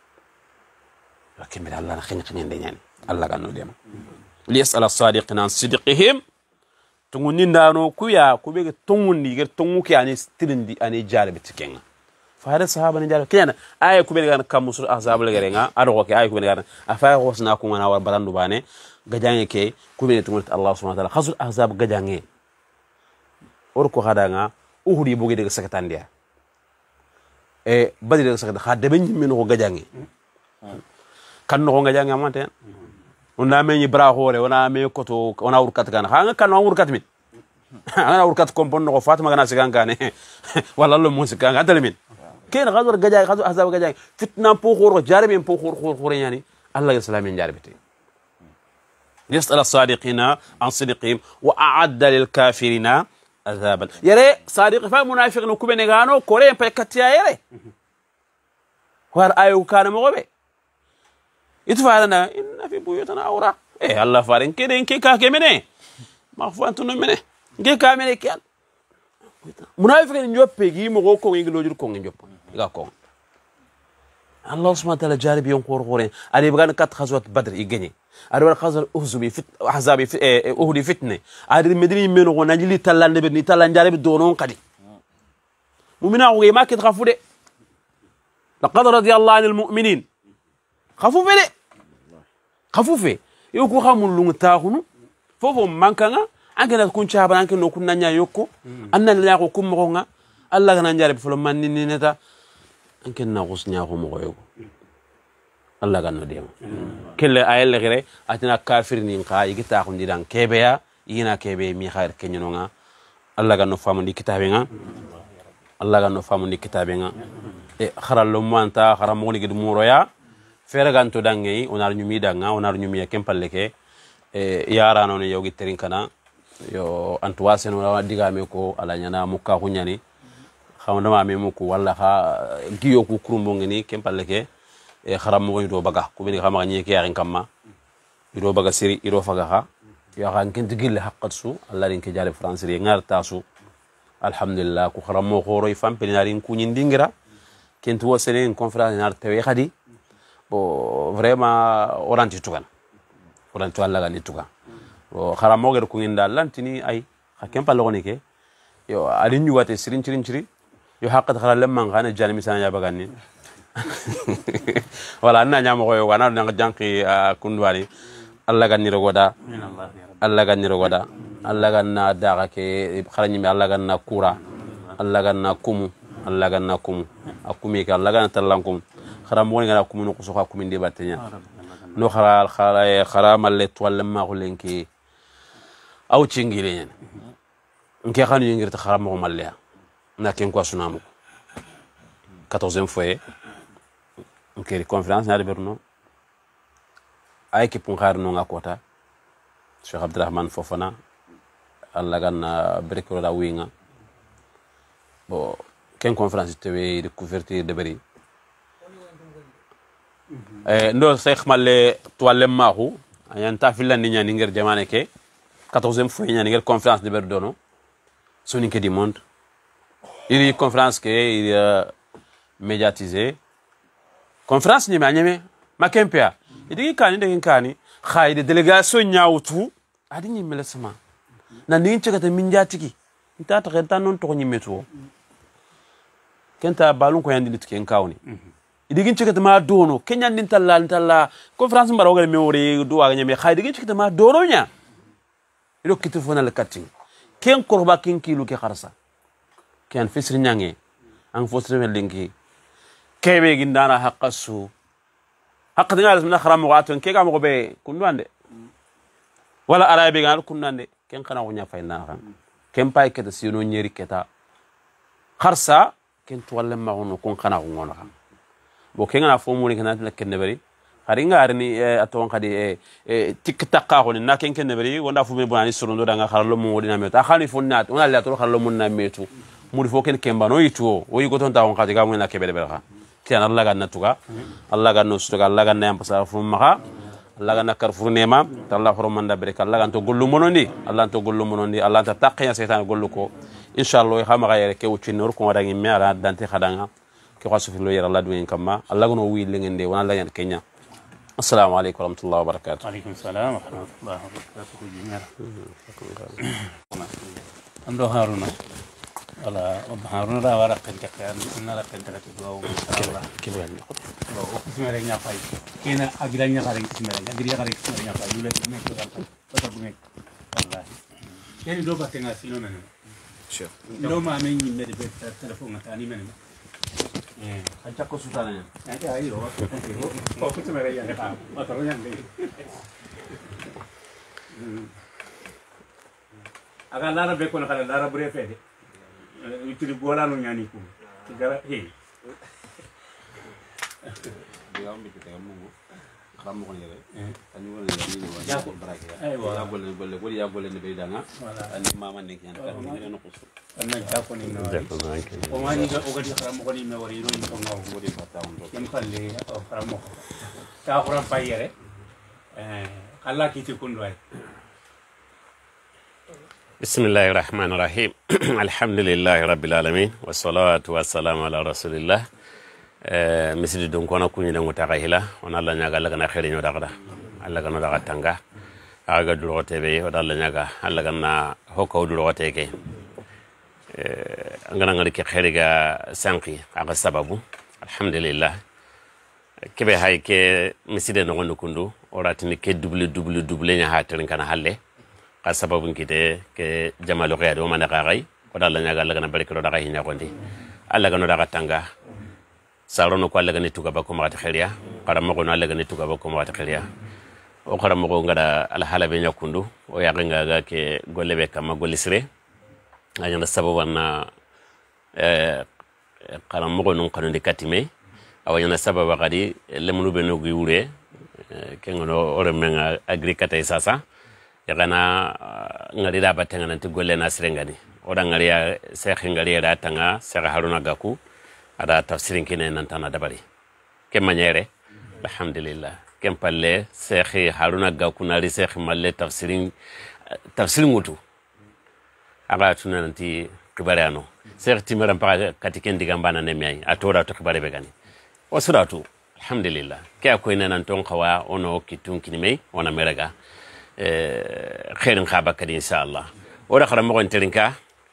lakin bi Allah na xign de ñani Allah ga no dem ليسأل الصادقين عن صدقهم تونغني ندانو كويا كوبي تونغني غير تونغوكي اني سترندي اني جارب تكين فهذا الصحابه نجار كينا اي كوبي غان كام سور احزاب لغيرنا ادو كي اي كوبي غان افا وسنا كو انا ور براندو باني غجانغي كي كوبي تونغت الله سبحانه وتعالى خاص احزاب غجانغي orko hadanga uhudi bogi de sakatandia e badi de sakata khade ben min ko gajangi kan no gajangi amante ona meñi bra hore ona me koto ona urkat kan hanga kan on urkat min ana urkat kompon no fatima gana sigan kan wala lo musika kan dalmin ken gador gajay gador azab gajay fitna po khoro jarbi po khoro yani allah islamin jarbiti يسأل الصادقين عن صدقهم وأعد للكافرين عذابا يرى صادق فمنافق نكبن غانو كورين بكتيا يرى وار ايو كان مغبي يتفعلنا إن في بيوتنا أوراق إيه الله فارن كده إنك كاكمنه ما فانتو نمنه إنك كامنه كيان منافقين نجوب بيجي مغوكو ينجلوجر كون نجوب يقاكون الله سبحانه وتعالى جارب يوم قرقورين أدي بغان كات خزوة بدر يجني أدي بغان خزوة أحزبي أحزابي أهدي فتنة أدي مدري منو نجلي تلان نبني تلان جارب دونون قدي مؤمنا وما كتخافوا ده لقد رضي الله عن المؤمنين خافوا بده khafufe yo ko xamul lu taxunu fofo mankanga angena kun chaba anke no kun nanya yokko anna la ko kum mo nga alla gana njare folo manni ni neta anke na gus nya ko mo yogo alla gana dem kelle ayel gere atina kafir ni nga yigita ko ndidan kebeya yina kebe mi khair kenyo nga alla gana famu ndi kitabe nga alla gana famu ndi kitabe nga e kharallo manta kharam ni gidu muroya fere ganto dangi onar nyumi danga onar nyumi kempalleke yara non yogi terin kana yo antuwasen wala digame ko ala nyana mukka hunyani xamna ma memuku wala ha giyo ku kurumbo ngini kempalleke kharam mo do baga ko bini xama nyi ke yarin kamma do baga siri iro faga ha ya kan kent gille haqqatsu alla rin ke jale france ri ngar tasu alhamdulillah ku kharam mo khoro fam pelinarin ku nyindingira kent wo sene conférence nar tewe khadi bo vraiment oranti tugan oranti alla gani tugan o kharamo ger ku nginda lantini ay hakem palogoni ke yo alin yuwate sirin yo haqqat kharal lemman gane jani misana ya bagani wala anna nyama ko yo wana nga janki kundwani alla gani rogoda alla gani rogoda alla ganna daga ke kharani mi alla ganna kura alla ganna kumu alla ganna kumu akumi ka alla ganna talankum kharam woni ngana kumu ko soxa kumi ndi batenya no khara malle tolle ma ko lenki aw cingire ñen nke xanu ngir ta kharam mo malle na ken ko sunamu 14e foyer nke conférence na de berno ay ki pun khar no ngakota Cheikh Abdurrahman Fofana alla ganna brekro da winga bo ken conférence tewe de couverture de bari ndo Cheikh malle toile maahu ayanta filandi nyani ngir jamane ke 14e fois nyani ngir conférence de berdono soni ke di monde iri conférence ke iri médiatisé conférence ni manyeme makempea idigi kani de kani khayde délégation nyawtu adi ni melesma na ni cegata min jatiki ntata xenta non to nyimeto kenta balun ko yandi litken kawni idigin cekata ma dono kenya din talla conférence mbaro gal mewori do wa nyame khayde digin cekata ma dono nya ido kitu fona le katin ken korba ken kilu ke kharsa ken fisri nyange an fosre melingi kebe gindana haqqasu haqqati ngal min kharam waton ke ga mo be kunwande wala arabe gal kunwande ken kana wonya fayna kan ken pay keta sino nyeri keta kharsa ken to wala ma wono kon kana ngono kan bo ken na fo mo ni kana la ken bari hari ngarni aton kadi tiktak ko ni na ken bari wonda fu me bonani sorondo danga kharlo mo wodina meto khani funnat on alla to kharlo mun na metu muri fo ken kembano yitu o yi goton tawon kadi ga mo na kebele bela tian Allah ganna tuga Allah ganno sutuga Allah ganna yam pasa fu maha Allah ganna karfur nema Allah hormanda baraka Allah ganto gollu monondi Allah to gollu monondi Allah ta taqiya setan gollu ko inshallah khama ga yere ke wuci nur ko wadangi mi ara dante khadanga ke wasu fi lo yara Allah duwen kamma Allah gono wi lengende wana la yan kenya assalamu alaykum wa rahmatullahi wa barakatuh wa alaykum assalam wa rahmatullahi wa barakatuh jimara ando haruna wala haruna da wara kan takyan na la kan takati do Allah kibran do bismillah nya fay kena agiranya kare bismillah agiranya kare bismillah fay dule me ko dal ta bu nek wallahi keni do batenga sino men sure do ma men ni me de telephone ngata ni men acha ko sutana ay yo ko bismillah ya ngata ataro yang ni aga lara be ko na kala lara bure fede utili bola no nyani ko gara he diga mbi te gamu xam ko yele tani wala ni wa ya ko barake ya wa bolle bolle ko ya bolle ne be danga ani mama nek yan ka ni no ko anna ja ko ni no o mani ga o gadi xaram ko ni me wari ro ni ko ngaw ko di fata on kem khalle o xaram ko ta xaram payere alla ki ti kun way بسم الله الرحمن الرحيم الحمد لله رب العالمين والصلاة والسلام على رسول الله مسجد دون كنا كوني دون تغيهلا ونالله نجا لغنا خيرين ودغدا الله كنا دغا تانغا aga durote be wadalla nyaga alla ganna hokko durote ke ngana ngari ke khiriga sanki aga sababu alhamdulillah kebe hay ke miside no gondo kundu oratini ke double nya ha terin kana halle ka sababun kite ke jamalo qiyado man qaqai ko dalla nya galla kana barikiro daga hinya gondi alla gano daga tanga sarono ko alla gani tuga bako mata khiriya qaramo ko alla gani tuga bako mata khiriya o qaramo ko ngada al halabe nyakundu o yaga ga ke golle be kama gollisre anya sababu na qaramo ko non kanundi katime awanya sababu gadi lemnu be no guyure kengono ore menga agrikata sasa yagana ngari da batenga nanti golle na sirengani oda ngari ya Sheikh ngari da tanga Sheikh Haruna Gaku ada tafsirin kine nan tana dabari kem manyere alhamdulillah kem palle Sheikh Haruna Gaku nari Sheikh malle tafsirin mutu aga tuna nanti kibarano Sheikh timara mpaka katiken digambana nemai atora to kibare begani wasuratu alhamdulillah kya ko ina nan ton kawa ono kitun kinimei ona meraga khairin khaba kadi inshallah ora khara mo gontelinka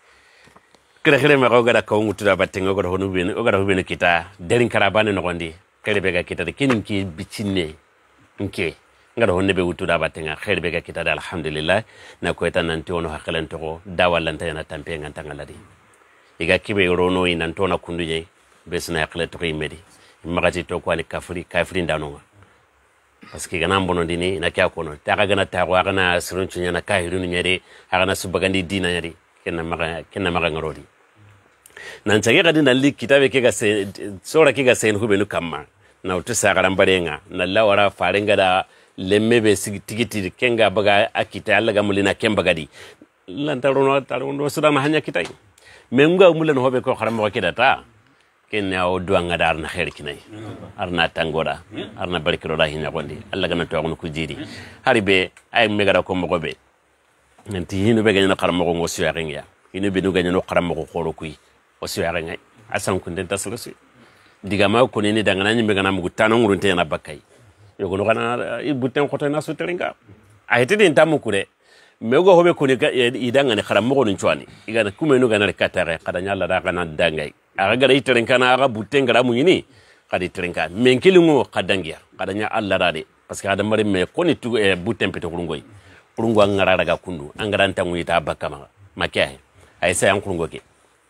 kire me gada ko ngutuda battengo godo honu ben o gada hubene kita derin karabane no gondi kire bega kita de kininki bicinne nke ngada honne be wutuda battenga khair bega kita da alhamdulillah na ko tan nanti ono hakalan to dawalanta yana tampe nganta ngaladi iga kibe rono inan to na kunduje besna hakle to imedi magati to ko ani kafri ndanonga parce que ganam bono dini na kya kono ta gana ta wa gana surun chunya na kahiru nyere agana subagandi dina nyari kenna maga ngarodi nan tage gadi nan li kitabe ke ga se sora ke ga se en hubenu kamma na utu sagaran barenga na lawara farenga da lemme be tigiti kenga baga akita Allah ga mulina kemba gadi lan tarono suda ma hanya kitai menga mulen hobe ko kharam ko kidata kenya o duanga dar na khair kinai arna tangoda arna barikiro da hinya gondi Allah gana to ko jiri haribe ay megara ko mo gobe nanti hinu be ganya kharam ko ngo siya renga hinu be du ganya no kharam ko khoro kuyi o siya renga asan kun den taslusi diga ma ko ni daga nanyi megana mu gutano ngurunte na bakai yogo no kana ibuten ko to na so terenga ayete den tamu kure mego hobe ko ni idanga ne kharam ko nun chwani igana kumenu gana rekatare kadanya Allah da kana dangai aga gara iterenka na aga buten gara munyini kadi terenka menkilingo kadangia kadanya Allah rade parce que adam mari me koni tu buten pete kurungoi kurungo ngara daga kundu angara ntangu ita bakama makiahe ayisa yang kurungo ke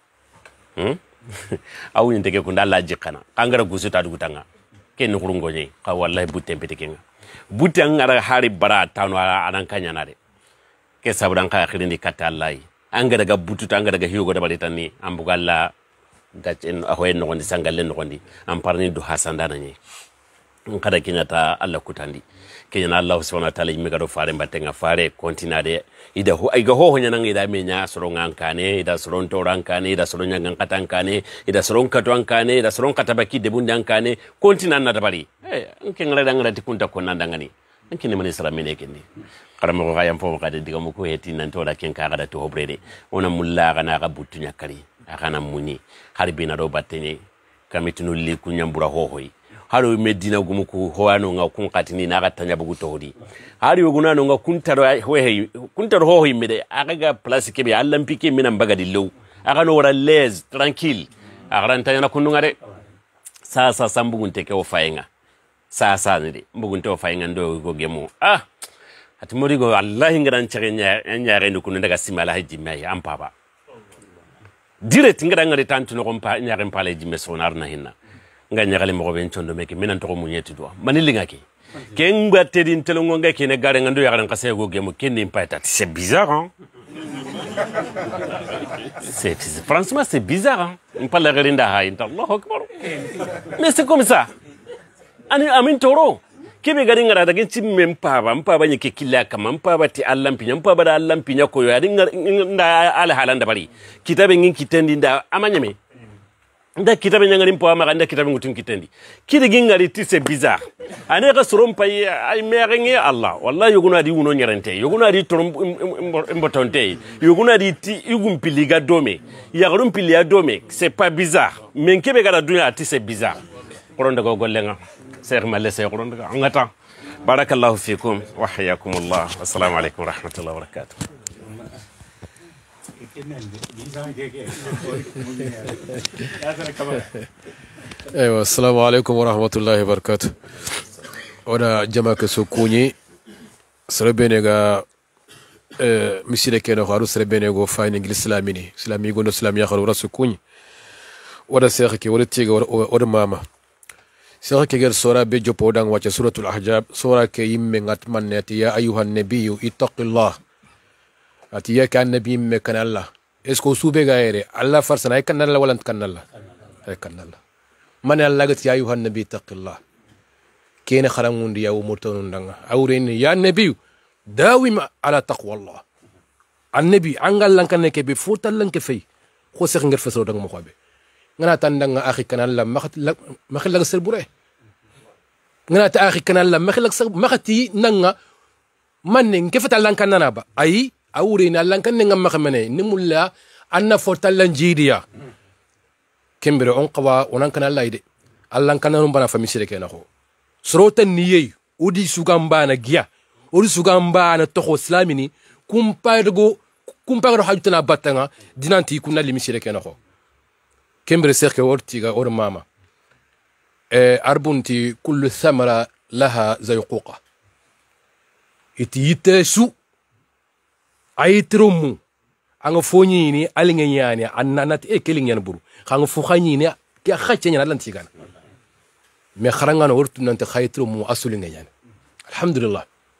awu ni tege kunda Allah jikana angara gusu ta dugutanga ken kurungo nyi ka wallahi buten pete kenga buten ngara hari bara tanu anan kanya nare ke sabudan ka akhirindi kata Allah angara daga bututa angara daga hiyogo da balitani ambugalla gachen ahoy no gondi sangalle no gondi am parni du hasandana ni kada kinyata Allah kutandi kinyana Allah subhanahu wa ta'ala imiga do fare mbatenga fare kontinade ida ho ay go ho nyana ngida menya soronga ankane ida soron torankane ida soron nyanga katankane ida soron katoankane ida soron katabaki de bundankane kontinan na tabari ngengala dangala tikunta ko nandangani nkini mani sara mene kendi karamo ko ayam fo kade diga mo ko heti nan to da ken ka kada to hobrede ona mulla kana ga butunya kari akana muni harbina do batene kamitinu li kunyambura hohoi haro medina gumuku hoano nga kun katini na gatanya bugu tohodi hari woguna no nga kuntaro hohoi mede aga place kebe Allah mpike mina mbagadi low aga no wara les tranquille aga ntanya na kununga de sasa sambugun teke o fayenga sasa ne mbugun te o fayenga ndo go gemo ati morigo wallahi ngaran chagenya nyaare ndu kunu daga simala haji mai ampaba direct ngada ngari tantu no kompa nyaare mpale jimme sonar na hinna nga nyaale mo ben chondo meke minan to mu nyeti do manilinga ke ken ngate din telongo nga ke ne gare ngando yaran kase go gemo ken impata c'est bizarre hein c'est franchement c'est bizarre hein on parle rinda ha Allahu akbar mais c'est comme ça ani amin toro kebe gari ngara daga cimme mpaba nyeke killa kama mpaba ti allampinya mpaba da allampinya ko yadi nda ala halanda bari kitabe ngin kitendi nda amanyame nda kitabe nyangari mpo ama nda kitabe ngutin kitendi kide gingari ti c'est bizarre ane ga sorom pay ay merenge Allah wallahi yoguna di wono nyarante yoguna di torom imbotonte yoguna di ti igum piliga dome yagarum pilia dome c'est pas bizarre men kebe gara dunya ti c'est bizarre koronda go gollenga Sheikh Malle Sheikh koronda ngata barakallahu fikum wa hayyakumullah assalamu alaykum wa rahmatullahi wa barakatuh ايوه السلام عليكم ورحمه الله وبركاته oda jama ke so kunyi serebene ga misile ke no haru serebene go fayni ngil islamini islami go no islami ya haru rasu kunyi oda sekh ke oda tiga oda mama sekh ke ger sura be jopo dang wacha suratul ahzab sura ke yimme ngat manati ya ayuhan nabiyyu ittaqillah ati ya kan nabi me kan Allah esko sube gaere Allah farsana kan Allah wala kan Allah kan Allah man Allah gat ya ayuhan nabi ittaqillah kene kharangundi ya umurtonu ndanga awreni ya nabi dawim ala taqwa Allah annabi angal lankane ke be fotal lanke fay ko sekh ngir feso dang mo xobe ngana tandanga akhi kan Allah makhlag serbure ngana ta akhi kan Allah makhati nanga man ke fetal lankana na ba ay awreni lankan ngam makhamene nimulla anna fotal lanjidiya kembere on qawa onan kan Allah ide Allah kan non bana fami sire kenako sorotan niyey odi sugamba na giya odi sugamba na toho islamini kumpado hajutana batanga dinanti kunna limisire kenako kembere serke ortiga or mama arbunti kullu thamara laha zayquqa iti yitesu ayitrumu anga fonyi ni alinga nyani annanat kelinga buru khanga fu khanyi ni ke khachenya lantigana me kharanga no wurtu nante khaytru mu asulinga yani alhamdulillah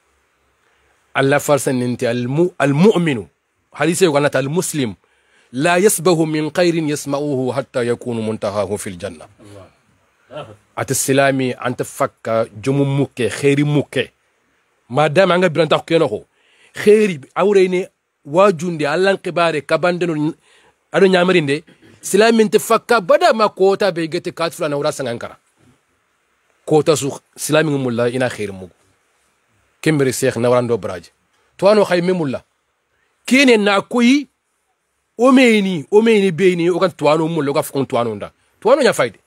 alla farsan inti almu'minu hadith yuqanat almuslim la yasbahu min khairin yasma'uhu hatta yakunu muntahahu fil janna at islami anta fakka jumu mukke khairi mukke madam anga biranta ko no khairi awreyni wajundi allan qibare kabandeno ado nyamarinde islamin te fakka bada ma kota be gete katfula na urasa ngankara kota su islamin mulla ina khair mugu kembere sheikh nawrando braje to ano khayme mulla kene na koyi omeni beeni o kan to ano mulla ga fukon to ano nda to ano nya fayde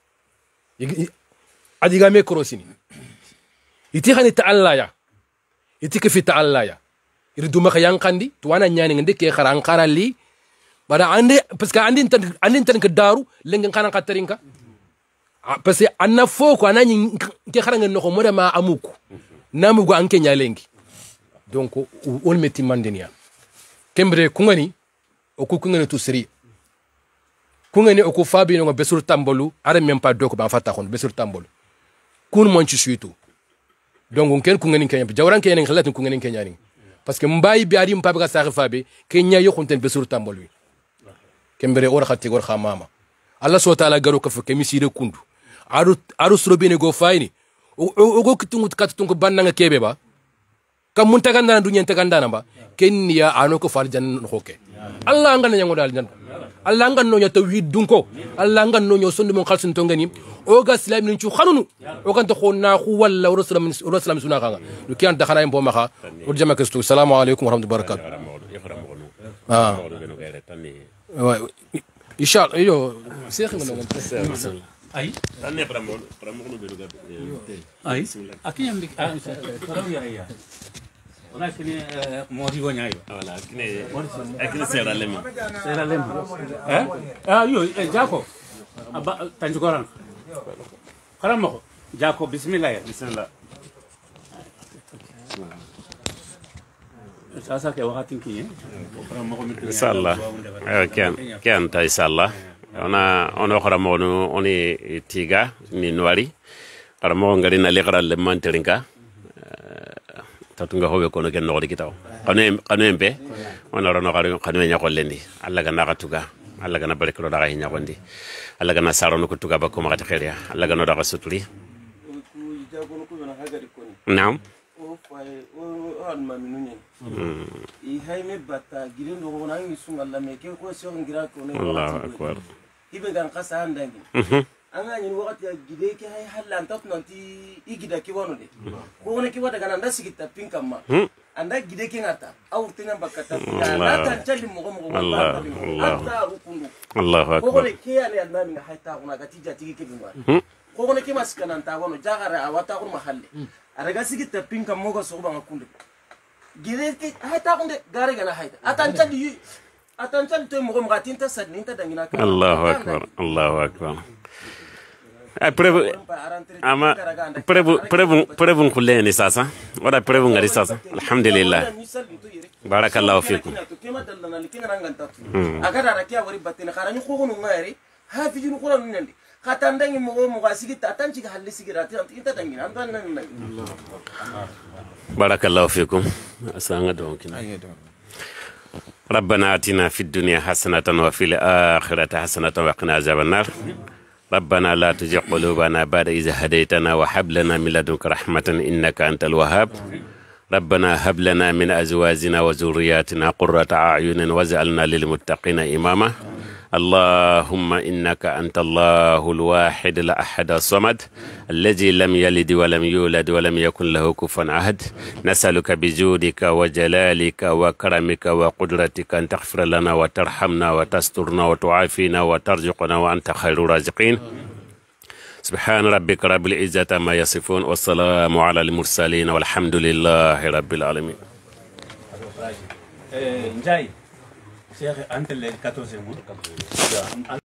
adiga me krosini iti khani ta Allah ya iti ke fi ta Allah ya iridu maka yankandi to wana nyani ngende ke kharan kharali bada ande parce que andin tan ke daru lengen kana katarinka parce que anna foko anani ke kharanga no ko moda ma amuku namugo anke nyalengi donc on meti mandenia kembre kungani o ku kungani to seri kungani o ku fabi no besur tambolu are même pas doko ba fata khon besur tambolu kun mon ci suitu donc ken kungani kenya jawran kenya ngalatin kungani kenya ni parce que mbayi bi adi mpabe ka saxi fabe kenya yo khonten besur tambolu kembere ora khatti gor khamama Allah subhanahu wa ta'ala garu ka fe misire kundu aru surobine go fayni o go kitungu katutungu bannanga kebe ba kam mun tagandana dunyen tagandana ba kenya ano ko fal janna hoke Allah ngana nyango dal janna Allah ngana no tawhid dunko Allah ngana no sondu mon khalsun to ngani o ga islam ni ci khanunu o kan to khonna khu walla rasulullah suna khanga du kian da khana mbo maxa o jama kestu assalamu alaykum wa rahmatullahi wa barakatuh inshallah yo cheikh ngono ay tanne pramo no beru ga ay akiyam dik ya ona kini modi go nyaayo wala kine sera lemi yo jako aba tanjugoran karamo jako bismillah sasa ke wakati kinye inshallah kian ta inshallah ona karamo no oni tiga ni nwari karamo ngari na lekara le manterinka tatunga hobe kono ken nogodi kitaw kanu embe ona rono kanu nya kollendi alla gana katuga alla gana barekro daga nya gondi alla gana sarono ko tuga ba ko ma khairia alla gana daga sutuli naam Allahu akbar ibe gan qasa andangi anga nyin wakati ya gide ke hay halla antat nanti igida ki wono de ko wona ki wada gan anda sigita pinkam ma anda gide ke ngata aw tinga bakata ya na tan challi mo mo Allah Allahu akbar ko wona ke ya ne anda mi hayta kuna gatija tigi ke bimba ko wona ki maskana anta wono jagara awata ko mahalle araga sigita pinkam mo go so ba ngakunde gide ke hayta kunde gare gana hayta atan challi to mo gatinta sadninta dangina Allahu akbar Allahu akbar preuve ama preuve kulleni sasa wala preuve ngari sasa alhamdulillah barakallahu fikum agada rakia wari batin kharani ko gonu ngari ha fi junu qur'an nandi khatandangi mo gasigi tatanci ga halli sigirati inta dangina antan nan barakallahu fikum asanga donkin ربنا آتنا في الدنيا حسنة وفي الآخرة حسنة وقنا عذاب النار ربنا لا تزغ قلوبنا بعد إذ هديتنا وهب لنا من لدنك رحمة إنك أنت الوهاب ربنا هب لنا من أزواجنا وذرياتنا قرة أعين واجعلنا للمتقين إماما اللهم إنك أنت الله الواحد الأحد الصمد الذي لم يلد ولم يولد ولم يكن له كفوا أحد نسألك بجودك وجلالك وكرمك وقدرتك أن تغفر لنا وترحمنا وتسترنا وتعافينا وترزقنا وأنت خير الرازقين سبحان ربك رب العزة ما يصفون والسلام على المرسلين والحمد لله رب العالمين. Njai, Cheikh Antel 14 mois.